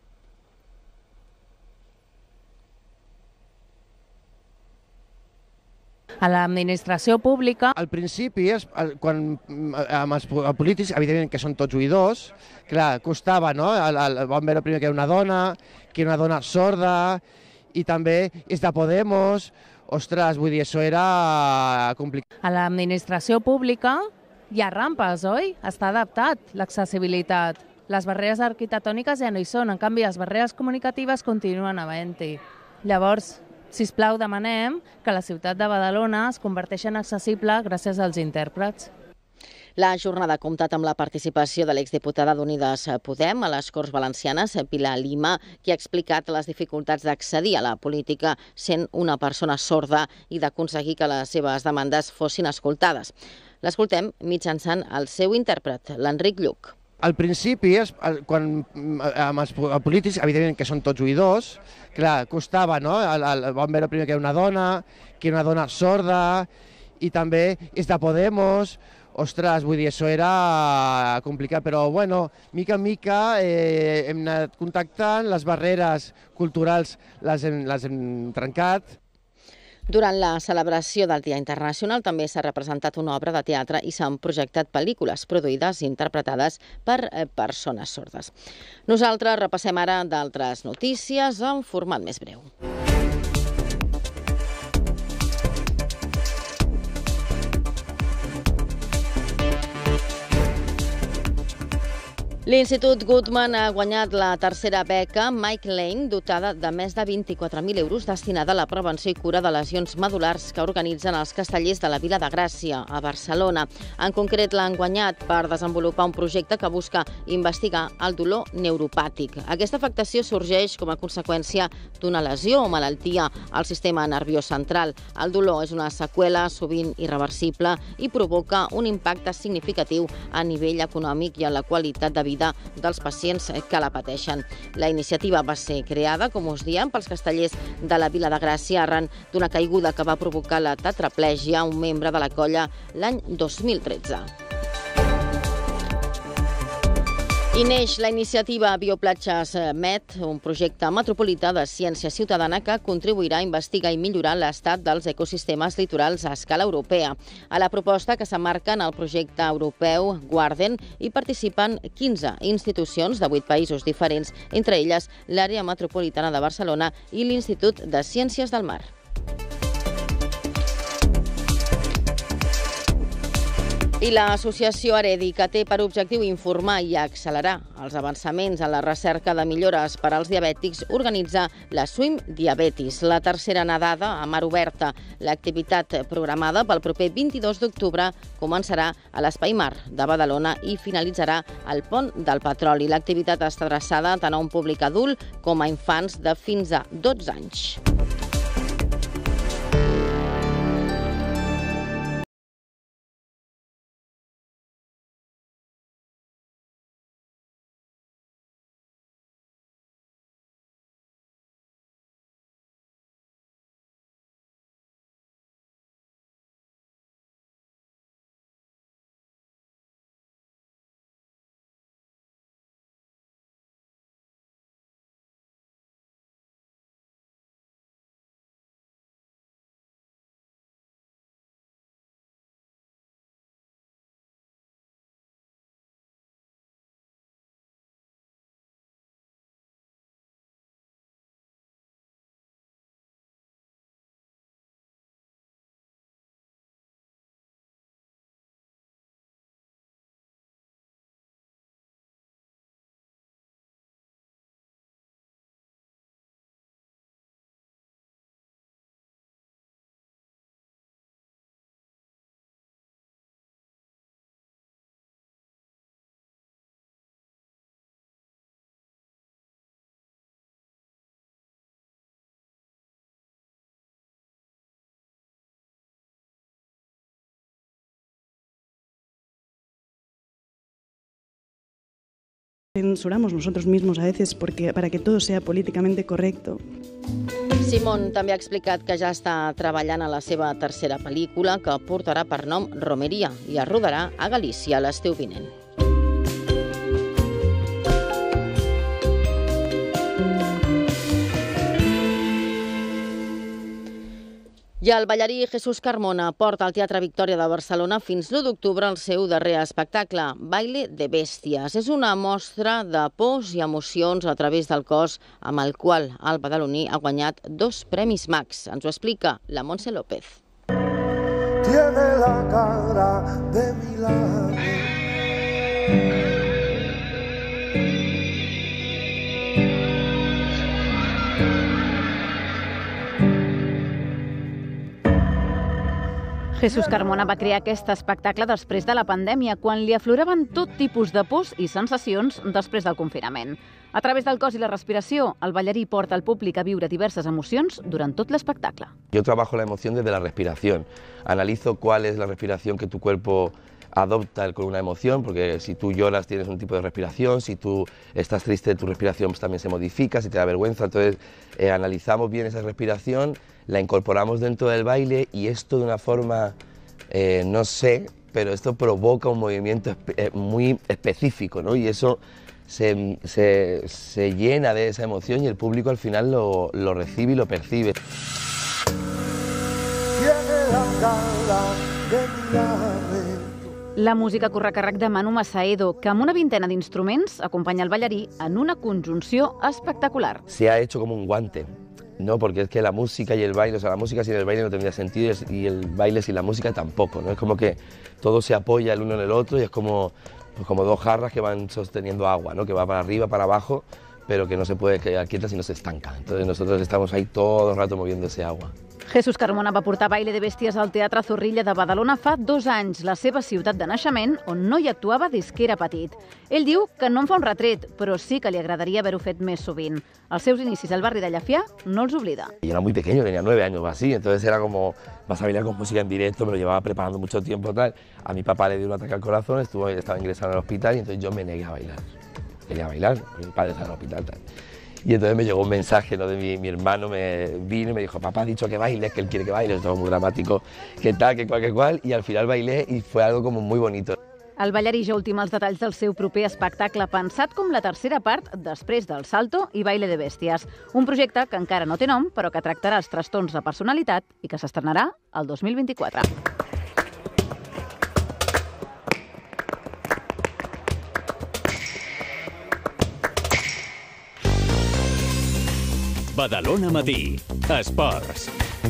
A l'administració pública... Al principi, quan amb els polítics, evidentment que són tots oïdors, clar, costava, no? Vam veure primer que era una dona sorda, i també és de Podemos. Ostres, vull dir, això era complicat. A l'administració pública hi ha rampes, oi? Està adaptat l'accessibilitat. Les barreres arquitectòniques ja no hi són, en canvi les barreres comunicatives continuen havent-hi. Llavors, sisplau, demanem que la ciutat de Badalona es converteixi en accessible gràcies als intèrprets. La jornada ha comptat amb la participació de l'exdiputada d'Unides Podem a les Corts Valencianes, Pilar Lima, qui ha explicat les dificultats d'accedir a la política sent una persona sorda i d'aconseguir que les seves demandes fossin escoltades. L'escoltem mitjançant el seu intèrpret, l'Enric Lluc. Al principi, quan amb els polítics, evidentment que són tots oïdors, clar, costava, no? Vam veure primer que era una dona sorda, i també és de Podemos. Ostres, vull dir, això era complicat, però, bueno, mica en mica hem anat contactant, les barreres culturals les hem trencat. Durant la celebració del Dia Internacional també s'ha representat una obra de teatre i s'han projectat pel·lícules produïdes i interpretades per persones sordes. Nosaltres repassem ara d'altres notícies en format més breu. L'Institut Guttmann ha guanyat la tercera beca Mike Lane, dotada de més de 24.000 euros, destinada a la prevenció i cura de lesions medulars que organitzen els castellers de la Vila de Gràcia, a Barcelona. En concret, l'han guanyat per desenvolupar un projecte que busca investigar el dolor neuropàtic. Aquesta afectació sorgeix com a conseqüència d'una lesió o malaltia al sistema nerviós central. El dolor és una seqüela sovint irreversible i provoca un impacte significatiu a nivell econòmic i en la qualitat de vida dels pacients que la pateixen. La iniciativa va ser creada, com us diem, pels castellers de la Vila de Gràcia arran d'una caiguda que va provocar la tetraplègia a un membre de la colla l'any 2013. I neix la iniciativa Bioplatges Med, un projecte metropolità de ciència ciutadana que contribuirà a investigar i millorar l'estat dels ecosistemes litorals a escala europea. A la proposta, que s'emmarca en el projecte europeu Guarden, hi participen 15 institucions de 8 països diferents, entre elles l'àrea metropolitana de Barcelona i l'Institut de Ciències del Mar. I l'associació Aredi, que té per objectiu informar i accelerar els avançaments en la recerca de millores per als diabètics, organitza la Swim Diabetis, la tercera nedada a mar oberta. L'activitat programada pel proper 22 d'octubre començarà a l'Espai Mar de Badalona i finalitzarà al Pont del Petroli. L'activitat està adreçada tant a un públic adult com a infants de fins a 12 anys. Censuramos nosotros mismos a veces para que todo sea políticamente correcto. Simón també ha explicat que ja està treballant a la seva tercera pel·lícula, que portarà per nom Romeria, i es rodarà a Galícia l'estiu vinent. I el ballarí Jesús Carmona porta al Teatre Victòria de Barcelona fins l'1 d'octubre el seu darrer espectacle, Baile de Bèsties. És una mostra de pors i emocions a través del cos amb el qual el badaloní ha guanyat 2 premis Max. Ens ho explica la Montse López. Tiene la cara de milagro. Jesús Carmona va crear aquest espectacle després de la pandèmia, quan li afloraven tot tipus de pors i sensacions després del confinament. A través del cos i la respiració, el ballarí porta al públic a viure diverses emocions durant tot l'espectacle. Yo trabajo la emoción desde la respiración. Analizo cuál es la respiración que tu cuerpo adopta con una emoción, porque si tú lloras tienes un tipo de respiración, si tú estás triste tu respiración también se modifica, si te da vergüenza, entonces analizamos bien esa respiración, la incorporamos dentro del baile y esto de una forma, no sé, pero esto provoca un movimiento muy específico, ¿no? Y eso se llena de esa emoción y el público al final lo recibe y lo percibe. La música corre a càrrec de Manu Massaedo, que amb una vintena d'instruments acompanya el ballarí en una conjunció espectacular. Se ha hecho como un guante, ¿no? Porque es que la música y el baile, o sea, la música sin el baile no tendría sentido y el baile sin la música tampoco, ¿no? Es como que todo se apoya el uno en el otro y es como 2 jarras que van sosteniendo agua, ¿no? Que va para arriba, para abajo, pero que no se puede quedar quieta si no se estanca. Entonces nosotros estamos ahí todo el rato moviendo ese agua. Jesús Carmona va portar Baile de Bèsties al Teatre Zorrilla de Badalona fa 2 anys, la seva ciutat de naixement, on no hi actuava des que era petit. Ell diu que no en fa un retret, però sí que li agradaria haver-ho fet més sovint. Els seus inicis al barri de Llafià no els oblida. Yo era muy pequeño, tenía 9 años o así, entonces era como, vas a bailar con música en directo, me lo llevaba preparando mucho tiempo, tal. A mi papá le dio un ataque al corazón, estaba ingresado en el hospital y entonces yo me negué a bailar. Quería bailar, porque mi padre estaba en el hospital, tal. Y entonces me llegó un mensaje, ¿no? De mi hermano, me vino y me dijo, papá ha dicho que bailes, que él quiere que bailes, estaba muy dramático, que tal, que cual, y al final bailé y fue algo como muy bonito. El ballarí ja ultima els detalls del seu proper espectacle, pensat com la tercera part després del Salto i Baile de Bèsties. Un projecte que encara no té nom, però que tractarà els trastorns de personalitat i que s'estrenarà el 2024. Badalona Matí. Esports.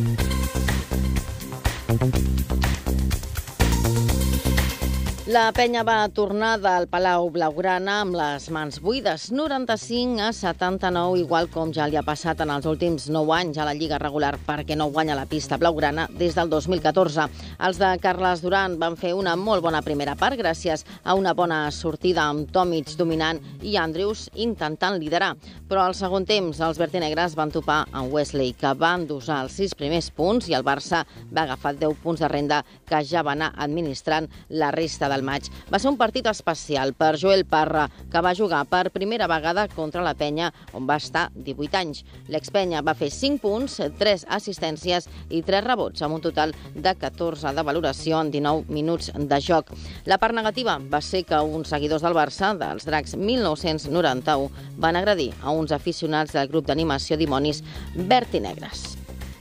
La penya va tornar del Palau Blaugrana amb les mans buides, 95-79, igual com ja li ha passat en els últims 9 anys a la Lliga regular, perquè no guanya la pista blaugrana des del 2014. Els de Carles Duran van fer una molt bona primera part gràcies a una bona sortida amb Tomic dominant i Andrews intentant liderar. Però al segon temps els vertinegres van topar amb Wesley, que va endosar els 6 primers punts i el Barça va agafar 10 punts de renda que ja va anar administrant la resta del maig. Va ser un partit especial per Joel Parra, que va jugar per primera vegada contra la Penya, on va estar 18 anys. L'expenya va fer 5 punts, 3 assistències i 3 rebots, amb un total de 14 de valoració en 19 minuts de joc. La part negativa va ser que uns seguidors del Barça, dels Dracs 1991, van agredir a uns aficionats del grup d'animació Dimonis verd i negres.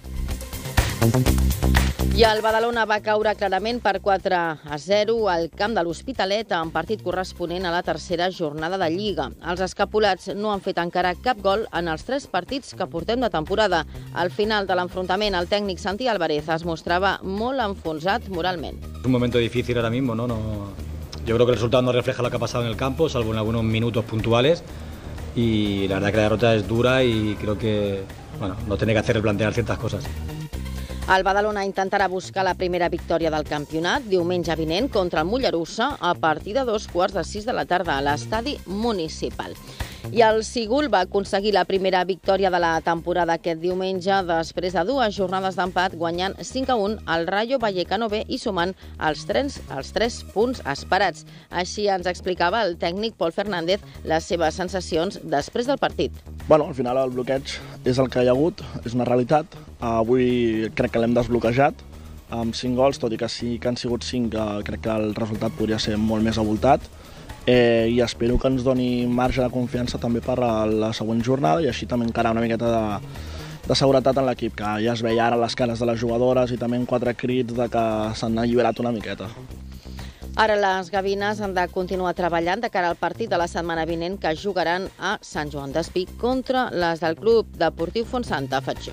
I el Badalona va caure clarament per 4-0 al camp de l'Hospitalet en partit corresponent a la tercera jornada de Lliga. Els escapulats no han fet encara cap gol en els 3 partits que portem de temporada. Al final de l'enfrontament, el tècnic Santi Álvarez es mostrava molt enfonsat moralment. Es un momento difícil ahora mismo, ¿no? Yo creo que el resultado no refleja lo que ha pasado en el campo, salvo en algunos minutos puntuales. Y la verdad que la derrota es dura y creo que nos tiene que hacer replantear ciertas cosas. El Badalona intentarà buscar la primera victòria del campionat diumenge vinent contra el Mollerussa a partir de 2:15 de la tarda a l'estadi municipal. I el Sigul va aconseguir la primera victòria de la temporada aquest diumenge després de 2 jornades d'empat, guanyant 5-1 al Rayo Vallecano B i sumant els 3 punts esperats. Així ens explicava el tècnic Pol Fernández les seves sensacions després del partit. Bueno, al final el bloqueig és el que hi ha hagut, és una realitat. Avui crec que l'hem desbloquejat amb 5 gols, tot i que sí que han sigut 5, crec que el resultat podria ser molt més avoltat. I espero que ens doni marge de confiança també per a la següent jornada i així també encara una miqueta de seguretat en l'equip, que ja es veia ara les cares de les jugadores i també en 4 crits de que s'han alliberat una miqueta. Ara les gavines han de continuar treballant de cara al partit de la setmana vinent que jugaran a Sant Joan d'Espí contra les del Club Deportiu Fontsanta Fatjó.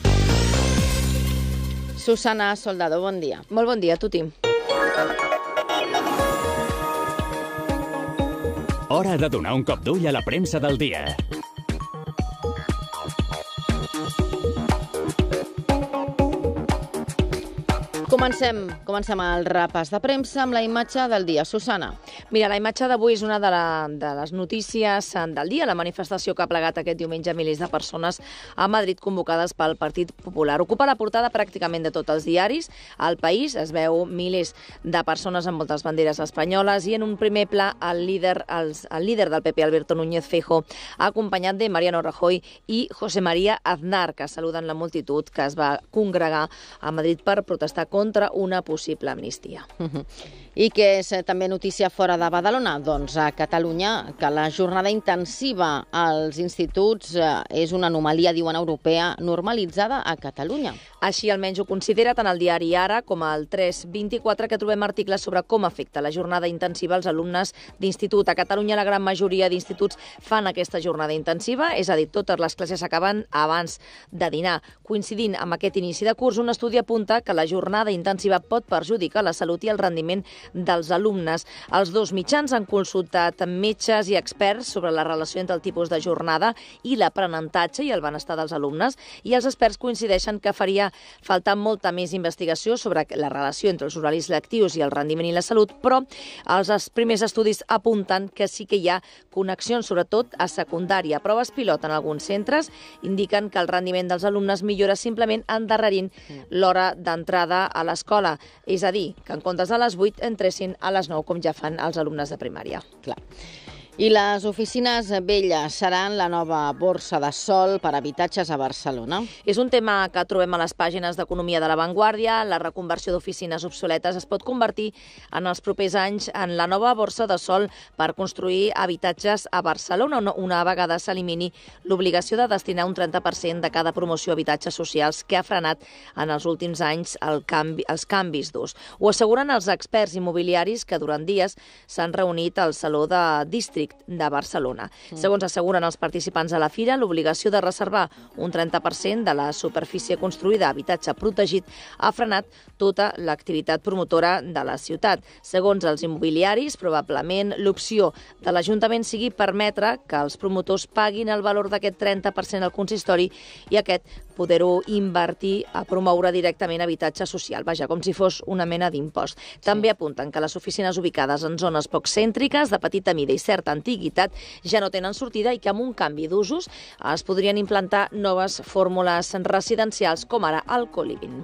Susana Soldado, bon dia. Molt bon dia a tothom. Hora de donar un cop d'ull a la premsa del dia. Comencem el repàs de premsa amb la imatge del dia. Susana. Mira, la imatge d'avui és una de les notícies del dia, la manifestació que ha plegat aquest diumenge milers de persones a Madrid convocades pel Partit Popular. Ocupa la portada pràcticament de tots els diaris. Al País es veu milers de persones amb moltes banderes espanyoles i en un primer pla el líder del PP, Alberto Núñez Feijóo, acompanyat de Mariano Rajoy i José María Aznar, que saluden la multitud que es va congregar a Madrid per protestar contra una possible amnistia. I què és també notícia fora de Badalona? Doncs a Catalunya, que la jornada intensiva als instituts és una anomalia, diuen, europea normalitzada a Catalunya. Així almenys ho considera tant el diari Ara com el 324, que trobem articles sobre com afecta la jornada intensiva als alumnes d'institut. A Catalunya la gran majoria d'instituts fan aquesta jornada intensiva, és a dir, totes les classes s'acaben abans de dinar. Coincidint amb aquest inici de curs, un estudi apunta que la jornada intensiva pot perjudicar la salut i el rendiment dels alumnes. Els dos mitjans han consultat metges i experts sobre la relació entre el tipus de jornada i l'aprenentatge i el benestar dels alumnes, i els experts coincideixen que faria falta molta més investigació sobre la relació entre els horaris lectius i el rendiment i la salut, però els primers estudis apunten que sí que hi ha connexions, sobretot a secundària. Proves pilot en alguns centres indiquen que el rendiment dels alumnes millora simplement endarrerint l'hora d'entrada a l'escola, és a dir, que en comptes de les 8 entressin a les 9, com ja fan els alumnes de primària. Clar. I les oficines velles seran la nova borsa de sol per habitatges a Barcelona. És un tema que trobem a les pàgines d'Economia de la Vanguardia. La reconversió d'oficines obsoletes es pot convertir en els propers anys en la nova borsa de sol per construir habitatges a Barcelona, una vegada s'elimini l'obligació de destinar un 30% de cada promoció a habitatges socials que ha frenat en els últims anys els canvis d'ús. Ho asseguren els experts immobiliaris que durant dies s'han reunit al Saló de District de Barcelona. Segons asseguren els participants a la fira, l'obligació de reservar un 30% de la superfície construïda a habitatge protegit ha frenat tota l'activitat promotora de la ciutat. Segons els immobiliaris, probablement l'opció de l'Ajuntament sigui permetre que els promotors paguin el valor d'aquest 30% al consistori i aquest poder-ho invertir a promoure directament habitatge social, vaja, com si fos una mena d'impost. També apunten que les oficines ubicades en zones poc cèntriques, de petita mida i certa antiguitat, ja no tenen sortida i que amb un canvi d'usos es podrien implantar noves fórmules residencials com ara el co-living.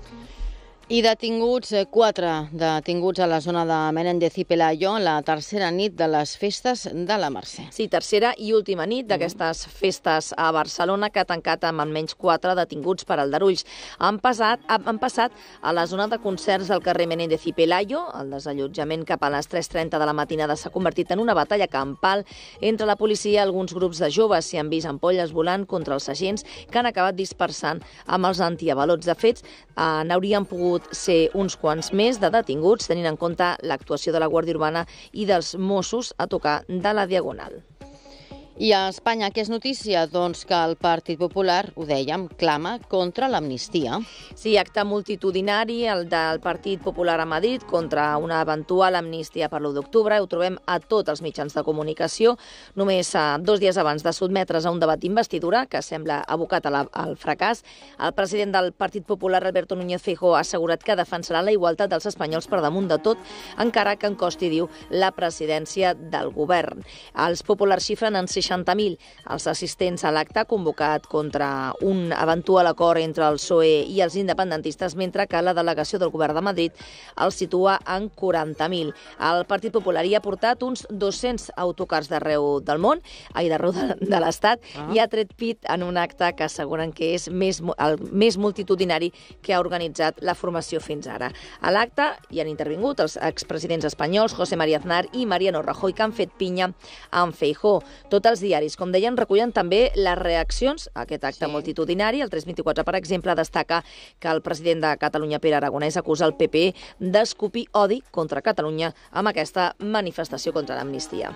I detinguts, 4 detinguts a la zona de Menéndez i Pelayo en la tercera nit de les festes de la Mercè. Sí, tercera i última nit d'aquestes festes a Barcelona, que ha tancat amb almenys 4 detinguts per aldarulls. Han passat a la zona de concerts del carrer Menéndez i Pelayo. El desallotjament cap a les 3:30 de la matinada s'ha convertit en una batalla campal entre la policia i alguns grups de joves. S'hi han vist ampolles volant contra els agents que han acabat dispersant amb els antiavalots. De fet, n'haurien pogut ser uns quants més de detinguts, tenint en compte l'actuació de la Guàrdia Urbana i dels Mossos a tocar de la Diagonal. I a Espanya, què és notícia? Doncs que el Partit Popular, ho dèiem, clama contra l'amnistia. Sí, acte multitudinari, el del Partit Popular a Madrid, contra una eventual amnistia per l'1 d'octubre. Ho trobem a tots els mitjans de comunicació. Només 2 dies abans de sotmetre's a un debat d'investidura, que sembla abocat al fracàs, el president del Partit Popular, Alberto Núñez Feijóo, ha assegurat que defensarà la igualtat dels espanyols per damunt de tot, encara que en costi, diu, la presidència del govern. Els populars xifren en 60 60.000 els assistents a l'acte convocat contra un eventual acord entre el PSOE i els independentistes, mentre que la delegació del govern de Madrid el situa en 40.000. El Partit Popular hi ha portat uns 200 autocars d'arreu del món, d'arreu de l'Estat, i ha tret pit en un acte que asseguren que és el més multitudinari que ha organitzat la formació fins ara. A l'acte hi han intervingut els expresidents espanyols José María Aznar i Mariano Rajoy, que han fet pinya amb Feijóo. Tots els diaris, com deien, recullen també les reaccions a aquest acte multitudinari. El 324, per exemple, destaca que el president de Catalunya, Pere Aragonès, acusa el PP d'escopir odi contra Catalunya amb aquesta manifestació contra l'amnistia.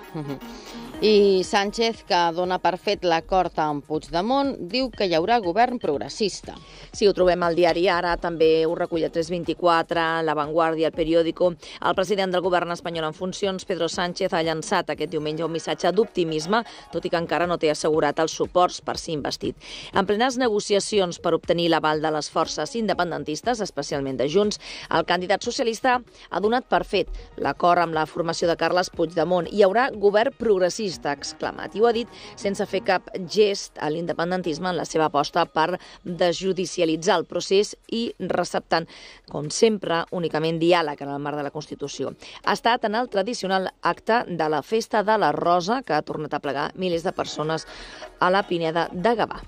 I Sánchez, que dona per fet l'acord amb Puigdemont, diu que hi haurà govern progressista. Sí, ho trobem al diari Ara, també ho recull el 324, La Vanguardia, El Periódico. El president del govern espanyol en funcions, Pedro Sánchez, ha llançat aquest diumenge un missatge d'optimisme, tot i que encara no té assegurat els suports per ser investit. En plenes negociacions per obtenir l'aval de les forces independentistes, especialment de Junts, el candidat socialista ha donat per fet l'acord amb la formació de Carles Puigdemont. Hi haurà govern progressista, ha exclamat, i ho ha dit sense fer cap gest a l'independentisme en la seva aposta per desjudicialitzar el procés i receptant, com sempre, únicament diàleg en el marc de la Constitució. Ha estat en el tradicional acte de la Festa de la Rosa, que ha tornat a plegar milers de persones a la Pineda de Gavà.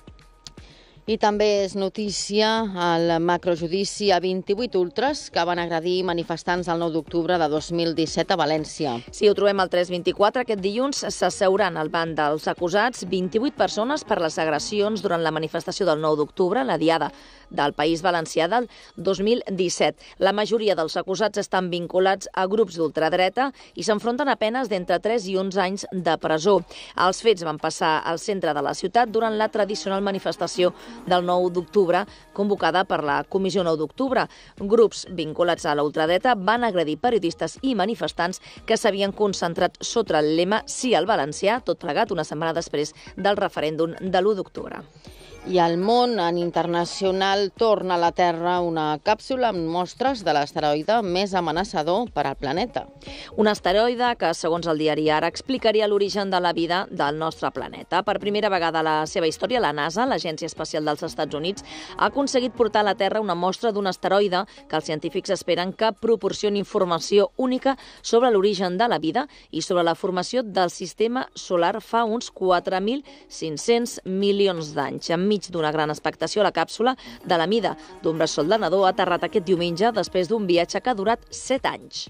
I també és notícia el macrojudici a 28 ultras que van agredir manifestants el 9 d'octubre de 2017 a València. Sí, ho trobem al 324. Aquest dilluns s'asseuran al banc dels acusats 28 persones per les agressions durant la manifestació del 9 d'octubre, la diada del País Valencià del 2017. La majoria dels acusats estan vinculats a grups d'ultradreta i s'enfronten a penes d'entre 3 i 11 anys de presó. Els fets van passar al centre de la ciutat durant la tradicional manifestació del 9 d'octubre, convocada per la Comissió 9 d'octubre. Grups vinculats a la ultradreta van agredir periodistes i manifestants que s'havien concentrat sota el lema Sí al valencià, tot plegat una setmana després del referèndum de l'1 d'octubre. I al món, en internacional, torna a la Terra una càpsula amb mostres de l'asteroide més amenaçador per al planeta. Un asteroide que, segons el diari Ara, explicaria l'origen de la vida del nostre planeta. Per primera vegada a la seva història, la NASA, l'Agència Espacial dels Estats Units, ha aconseguit portar a la Terra una mostra d'un asteroide que els científics esperen que proporcioni informació única sobre l'origen de la vida i sobre la formació del sistema solar fa uns 4.500 milions d'anys. Enmig d'una gran expectació, la càpsula de la mida d'un bressol de nadó ha aterrat aquest diumenge després d'un viatge que ha durat 7 anys.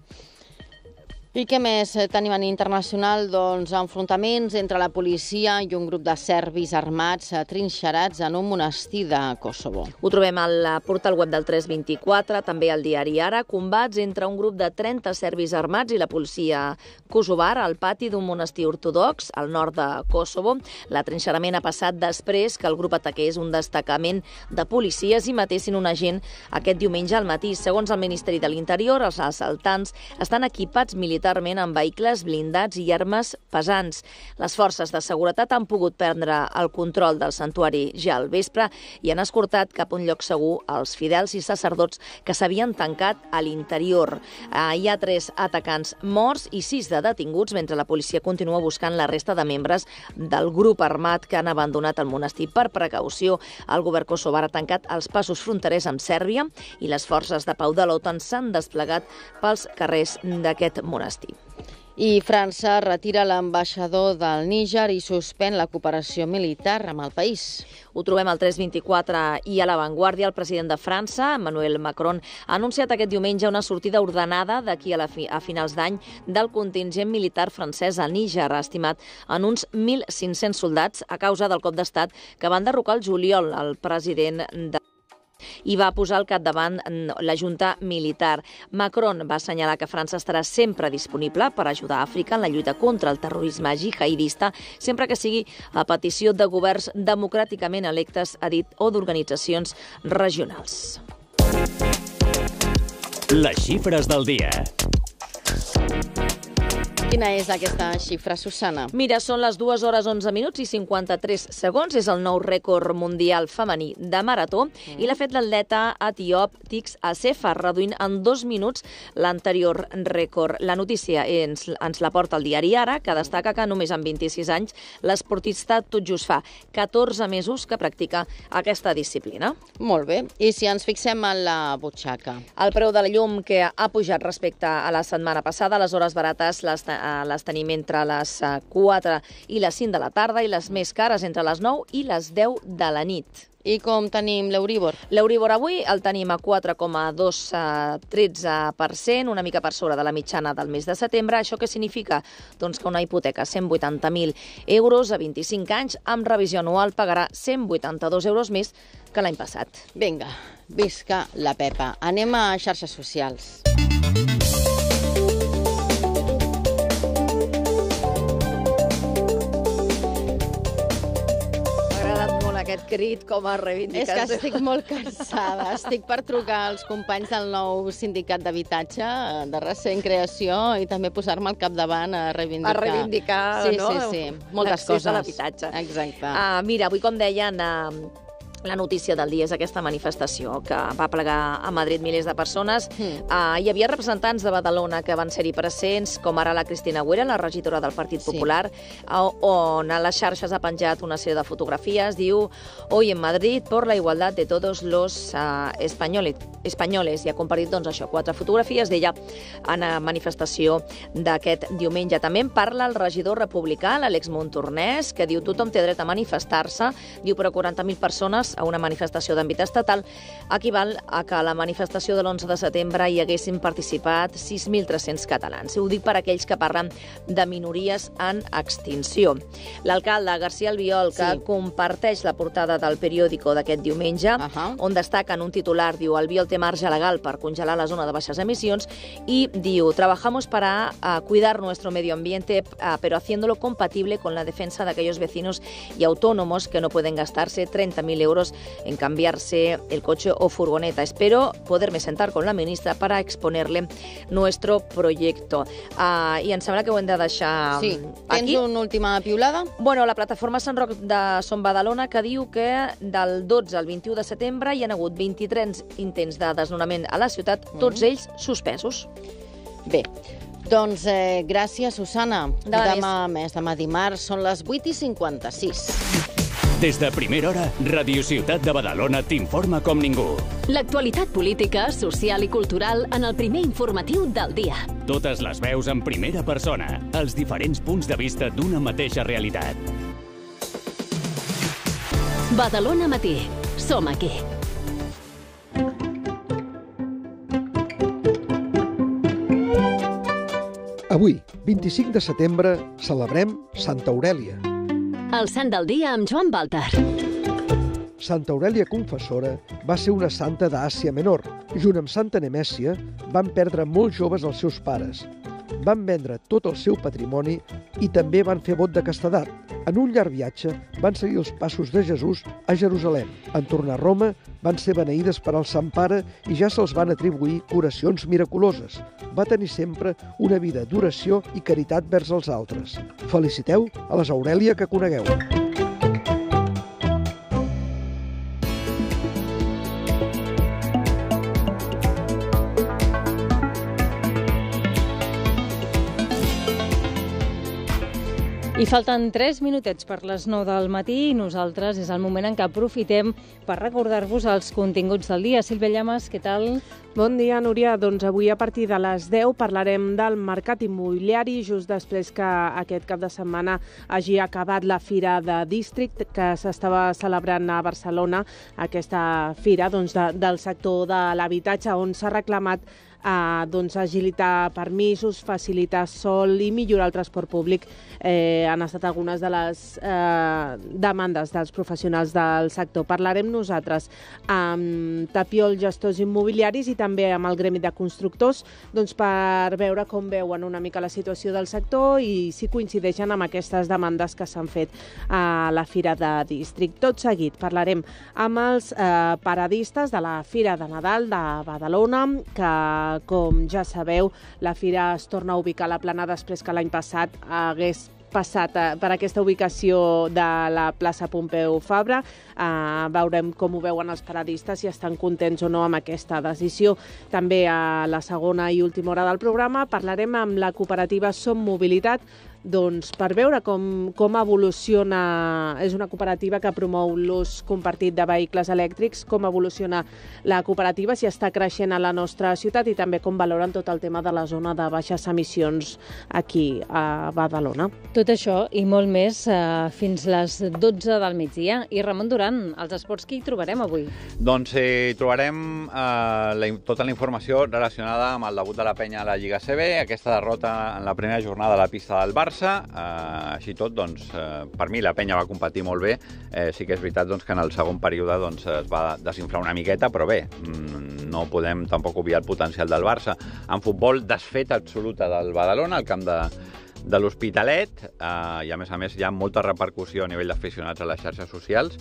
I què més tenim en internacional? Doncs enfrontaments entre la policia i un grup de serbis armats trinxerats en un monestir de Kosovo. Ho trobem al portal web del 324, també al diari Ara. Combats entre un grup de 30 serbis armats i la policia kosovar al pati d'un monestir ortodox al nord de Kosovo. L'atrinxerament ha passat després que el grup ataqués un destacament de policies i matessin un agent aquest diumenge al matí. Segons el Ministeri de l'Interior, els assaltants estan equipats militarment amb vehicles blindats i armes pesants. Les forces de seguretat han pogut prendre el control del santuari ja al vespre i han escortat cap a un lloc segur els fidels i sacerdots que s'havien tancat a l'interior. Hi ha 3 atacants morts i 6 de detinguts, mentre la policia continua buscant la resta de membres del grup armat que han abandonat el monestir. Per precaució, el govern kosovar ha tancat els passos fronterers amb Sèrbia i les forces de pau de l'OTAN s'han desplegat pels carrers d'aquest monestir. I França retira l'ambaixador del Níger i suspèn la cooperació militar amb el país. Ho trobem al 324 i a La Vanguardia. El president de França, Emmanuel Macron, ha anunciat aquest diumenge una sortida ordenada d'aquí a finals d'any del contingent militar francès a Níger, estimat en uns 1.500 soldats a causa del cop d'estat que van derrocar el juliol el president de i va posar al capdavant la junta militar. Macron va assenyalar que França estarà sempre disponible per ajudar Àfrica en la lluita contra el terrorisme jihadista, sempre que sigui a petició de governs democràticament electes, ha dit, o d'organitzacions regionals. Les xifres del dia. Quina és aquesta xifra, Susana? Mira, són les 2 hores 11 minuts i 53 segons. És el nou rècord mundial femení de marató i l'ha fet l'atleta etiop Tix Assefa, reduint en 2 minuts l'anterior rècord. La notícia ens la porta el diari Ara, que destaca que només amb 26 anys l'esportista tot just fa 14 mesos que practica aquesta disciplina. Molt bé. I si ens fixem en la butxaca? El preu de la llum, que ha pujat respecte a la setmana passada, les hores barates les tenim entre les 4 i les 5 de la tarda i les més cares entre les 9 i les 10 de la nit. I com tenim l'Euríbor? L'Euríbor avui el tenim a 4,213%, una mica per sobre de la mitjana del mes de setembre. Això què significa? Doncs que una hipoteca 180.000 euros a 25 anys amb revisió anual pagarà 182 euros més que l'any passat. Vinga, visca la Pepa. Anem a xarxes socials. Aquest crit com a reivindicació. És que estic molt cansada. Estic per trucar als companys del nou sindicat d'habitatge de recent creació i també posar-me al capdavant a reivindicar. A reivindicar, no? Sí. Moltes coses. A l'habitatge. Exacte. Mira, avui, com deien, la notícia del dia és aquesta manifestació que va plegar a Madrid milers de persones. Hi havia representants de Badalona que van ser-hi presents, com ara la Cristina Güera, la regidora del Partit Popular, on a les xarxes ha penjat una sèrie de fotografies. Diu, hoy en Madrid por la igualdad de todos los españoles. I ha compartit, doncs, això, 4 fotografies d'ella en la manifestació d'aquest diumenge. També en parla el regidor republicà, l'Àlex Montornès, que diu tothom té dret a manifestar-se. Diu, però 40.000 persones a una manifestació d'àmbit estatal equival a que a la manifestació de l'11 de setembre hi haguessin participat 6.300 catalans. Ho dic per aquells que parlen de minories en extinció. L'alcalde García Albiol, que comparteix la portada del periòdico d'aquest diumenge, on destaca en un titular, diu, Albiol té marge legal per congelar la zona de baixes emissions i diu, trabajamos para cuidar nuestro medio ambiente, pero haciéndolo compatible con la defensa de aquellos vecinos y autónomos que no pueden gastarse 30.000 euros en cambiarse el coche o furgoneta. Espero poderme sentar con la ministra para exponerle nuestro proyecto. I em sembla que ho hem de deixar aquí. Tens una última piulada? Bueno, la plataforma Sant Roc de Son Badalona, que diu que del 12 al 21 de setembre hi ha hagut 23 intents de desnonament a la ciutat, tots ells suspesos. Bé, doncs gràcies, Susana. Demà dimarts, són les 8:56. Des de primera hora, Radio Ciutat de Badalona t'informa com ningú. L'actualitat política, social i cultural en el primer informatiu del dia. Totes les veus en primera persona, els diferents punts de vista d'una mateixa realitat. Badalona Matí. Som aquí. Avui, 25 de setembre, celebrem Santa Aurèlia. El sant del dia amb Joan Baltar. Santa Aurèlia Confessora va ser una santa d'Àsia Menor. Junt amb Santa Nemècia van perdre molt joves els seus pares. Van vendre tot el seu patrimoni i també van fer vot de castedat. En un llarg viatge van seguir els passos de Jesús a Jerusalem. En tornar a Roma van ser beneïdes per al Sant Pare i ja se'ls van atribuir curacions miraculoses. Va tenir sempre una vida d'oració i caritat vers els altres. Feliciteu a les Aurèlia que conegueu. I falten 3 minutets per les 9 del matí i nosaltres és el moment en què aprofitem per recordar-vos els continguts del dia. Sílvia Llamas, què tal? Bon dia, Núria. Doncs avui a partir de les 10 parlarem del mercat immobiliari just després que aquest cap de setmana hagi acabat la Fira de District que s'estava celebrant a Barcelona, aquesta fira del sector de l'habitatge on s'ha reclamat agilitar permisos, facilitar sòl i millorar el transport públic han estat algunes de les demandes dels professionals del sector. Parlarem nosaltres amb Tapiol Gestors Immobiliaris i també amb el Gremi de Constructors per veure com veuen una mica la situació del sector i si coincideixen amb aquestes demandes que s'han fet a la Fira de District. Tot seguit parlarem amb els paradistes de la Fira de Nadal de Badalona que com ja sabeu, la fira es torna a ubicar a la Plana després que l'any passat hagués passat per aquesta ubicació de la plaça Pompeu Fabra. Veurem com ho veuen els paradistes, si estan contents o no amb aquesta decisió. També a la segona i última hora del programa parlarem amb la cooperativa Som Mobilitat, doncs per veure com evoluciona. És una cooperativa que promou l'ús compartit de vehicles elèctrics, com evoluciona la cooperativa, si està creixent a la nostra ciutat i també com valoren tot el tema de la zona de baixes emissions aquí a Badalona. Tot això i molt més fins les 12 del migdia. I Ramon Duran, als esports, què hi trobarem avui? Doncs hi trobarem tota la informació relacionada amb el debut de la penya a la Lliga CB, aquesta derrota en la primera jornada a la pista del Barça. Així tot, doncs, per mi la penya va competir molt bé. Sí que és veritat que en el segon període es va desinflar una miqueta, però bé, no podem tampoc obviar el potencial del Barça. En futbol, desfeta absoluta del Badalona, al camp de l'Hospitalet, i a més hi ha molta repercussió a nivell d'aficionats a les xarxes socials.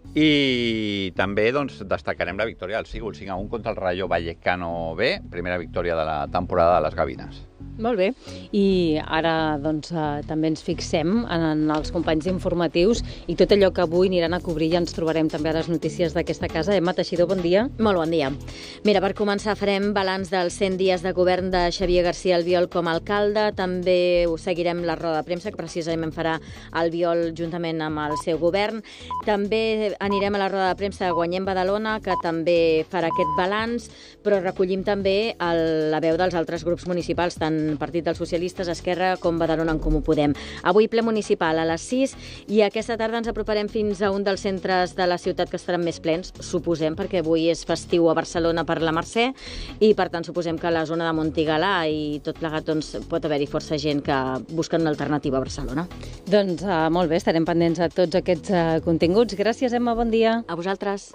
I també destacarem la victòria del Sigul 5-1 contra el Rayo Vallecano B, primera victòria de la temporada de les Gavines. Molt bé, i ara també ens fixem en els companys informatius i tot allò que avui aniran a cobrir, i ens trobarem també a les notícies d'aquesta casa. Emma Teixidor, bon dia. Molt bon dia. Mira, per començar farem balanç dels 100 dies de govern de Xavier García Albiol com a alcalde. També ho seguirem la roda de premsa, que precisament farà Albiol juntament amb el seu govern. També anirem a la roda de premsa de Guanyem Badalona, que també farà aquest balanç, però recollim també la veu dels altres grups municipals, tant Partit dels Socialistes, Esquerra, com Badalona en Comú Podem. Avui ple municipal a les 6 i aquesta tarda ens aproparem fins a un dels centres de la ciutat que estaran més plens, suposem, perquè avui és festiu a Barcelona per la Mercè i per tant suposem que a la zona de Montigalà i tot plegat pot haver-hi força gent que busquen una alternativa a Barcelona. Doncs molt bé, estarem pendents a tots aquests continguts. Gràcies, Emma, bon dia. A vosaltres.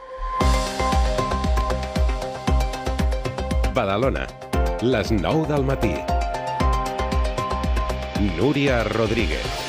Badalona, les 9 del matí. Núria Rodríguez.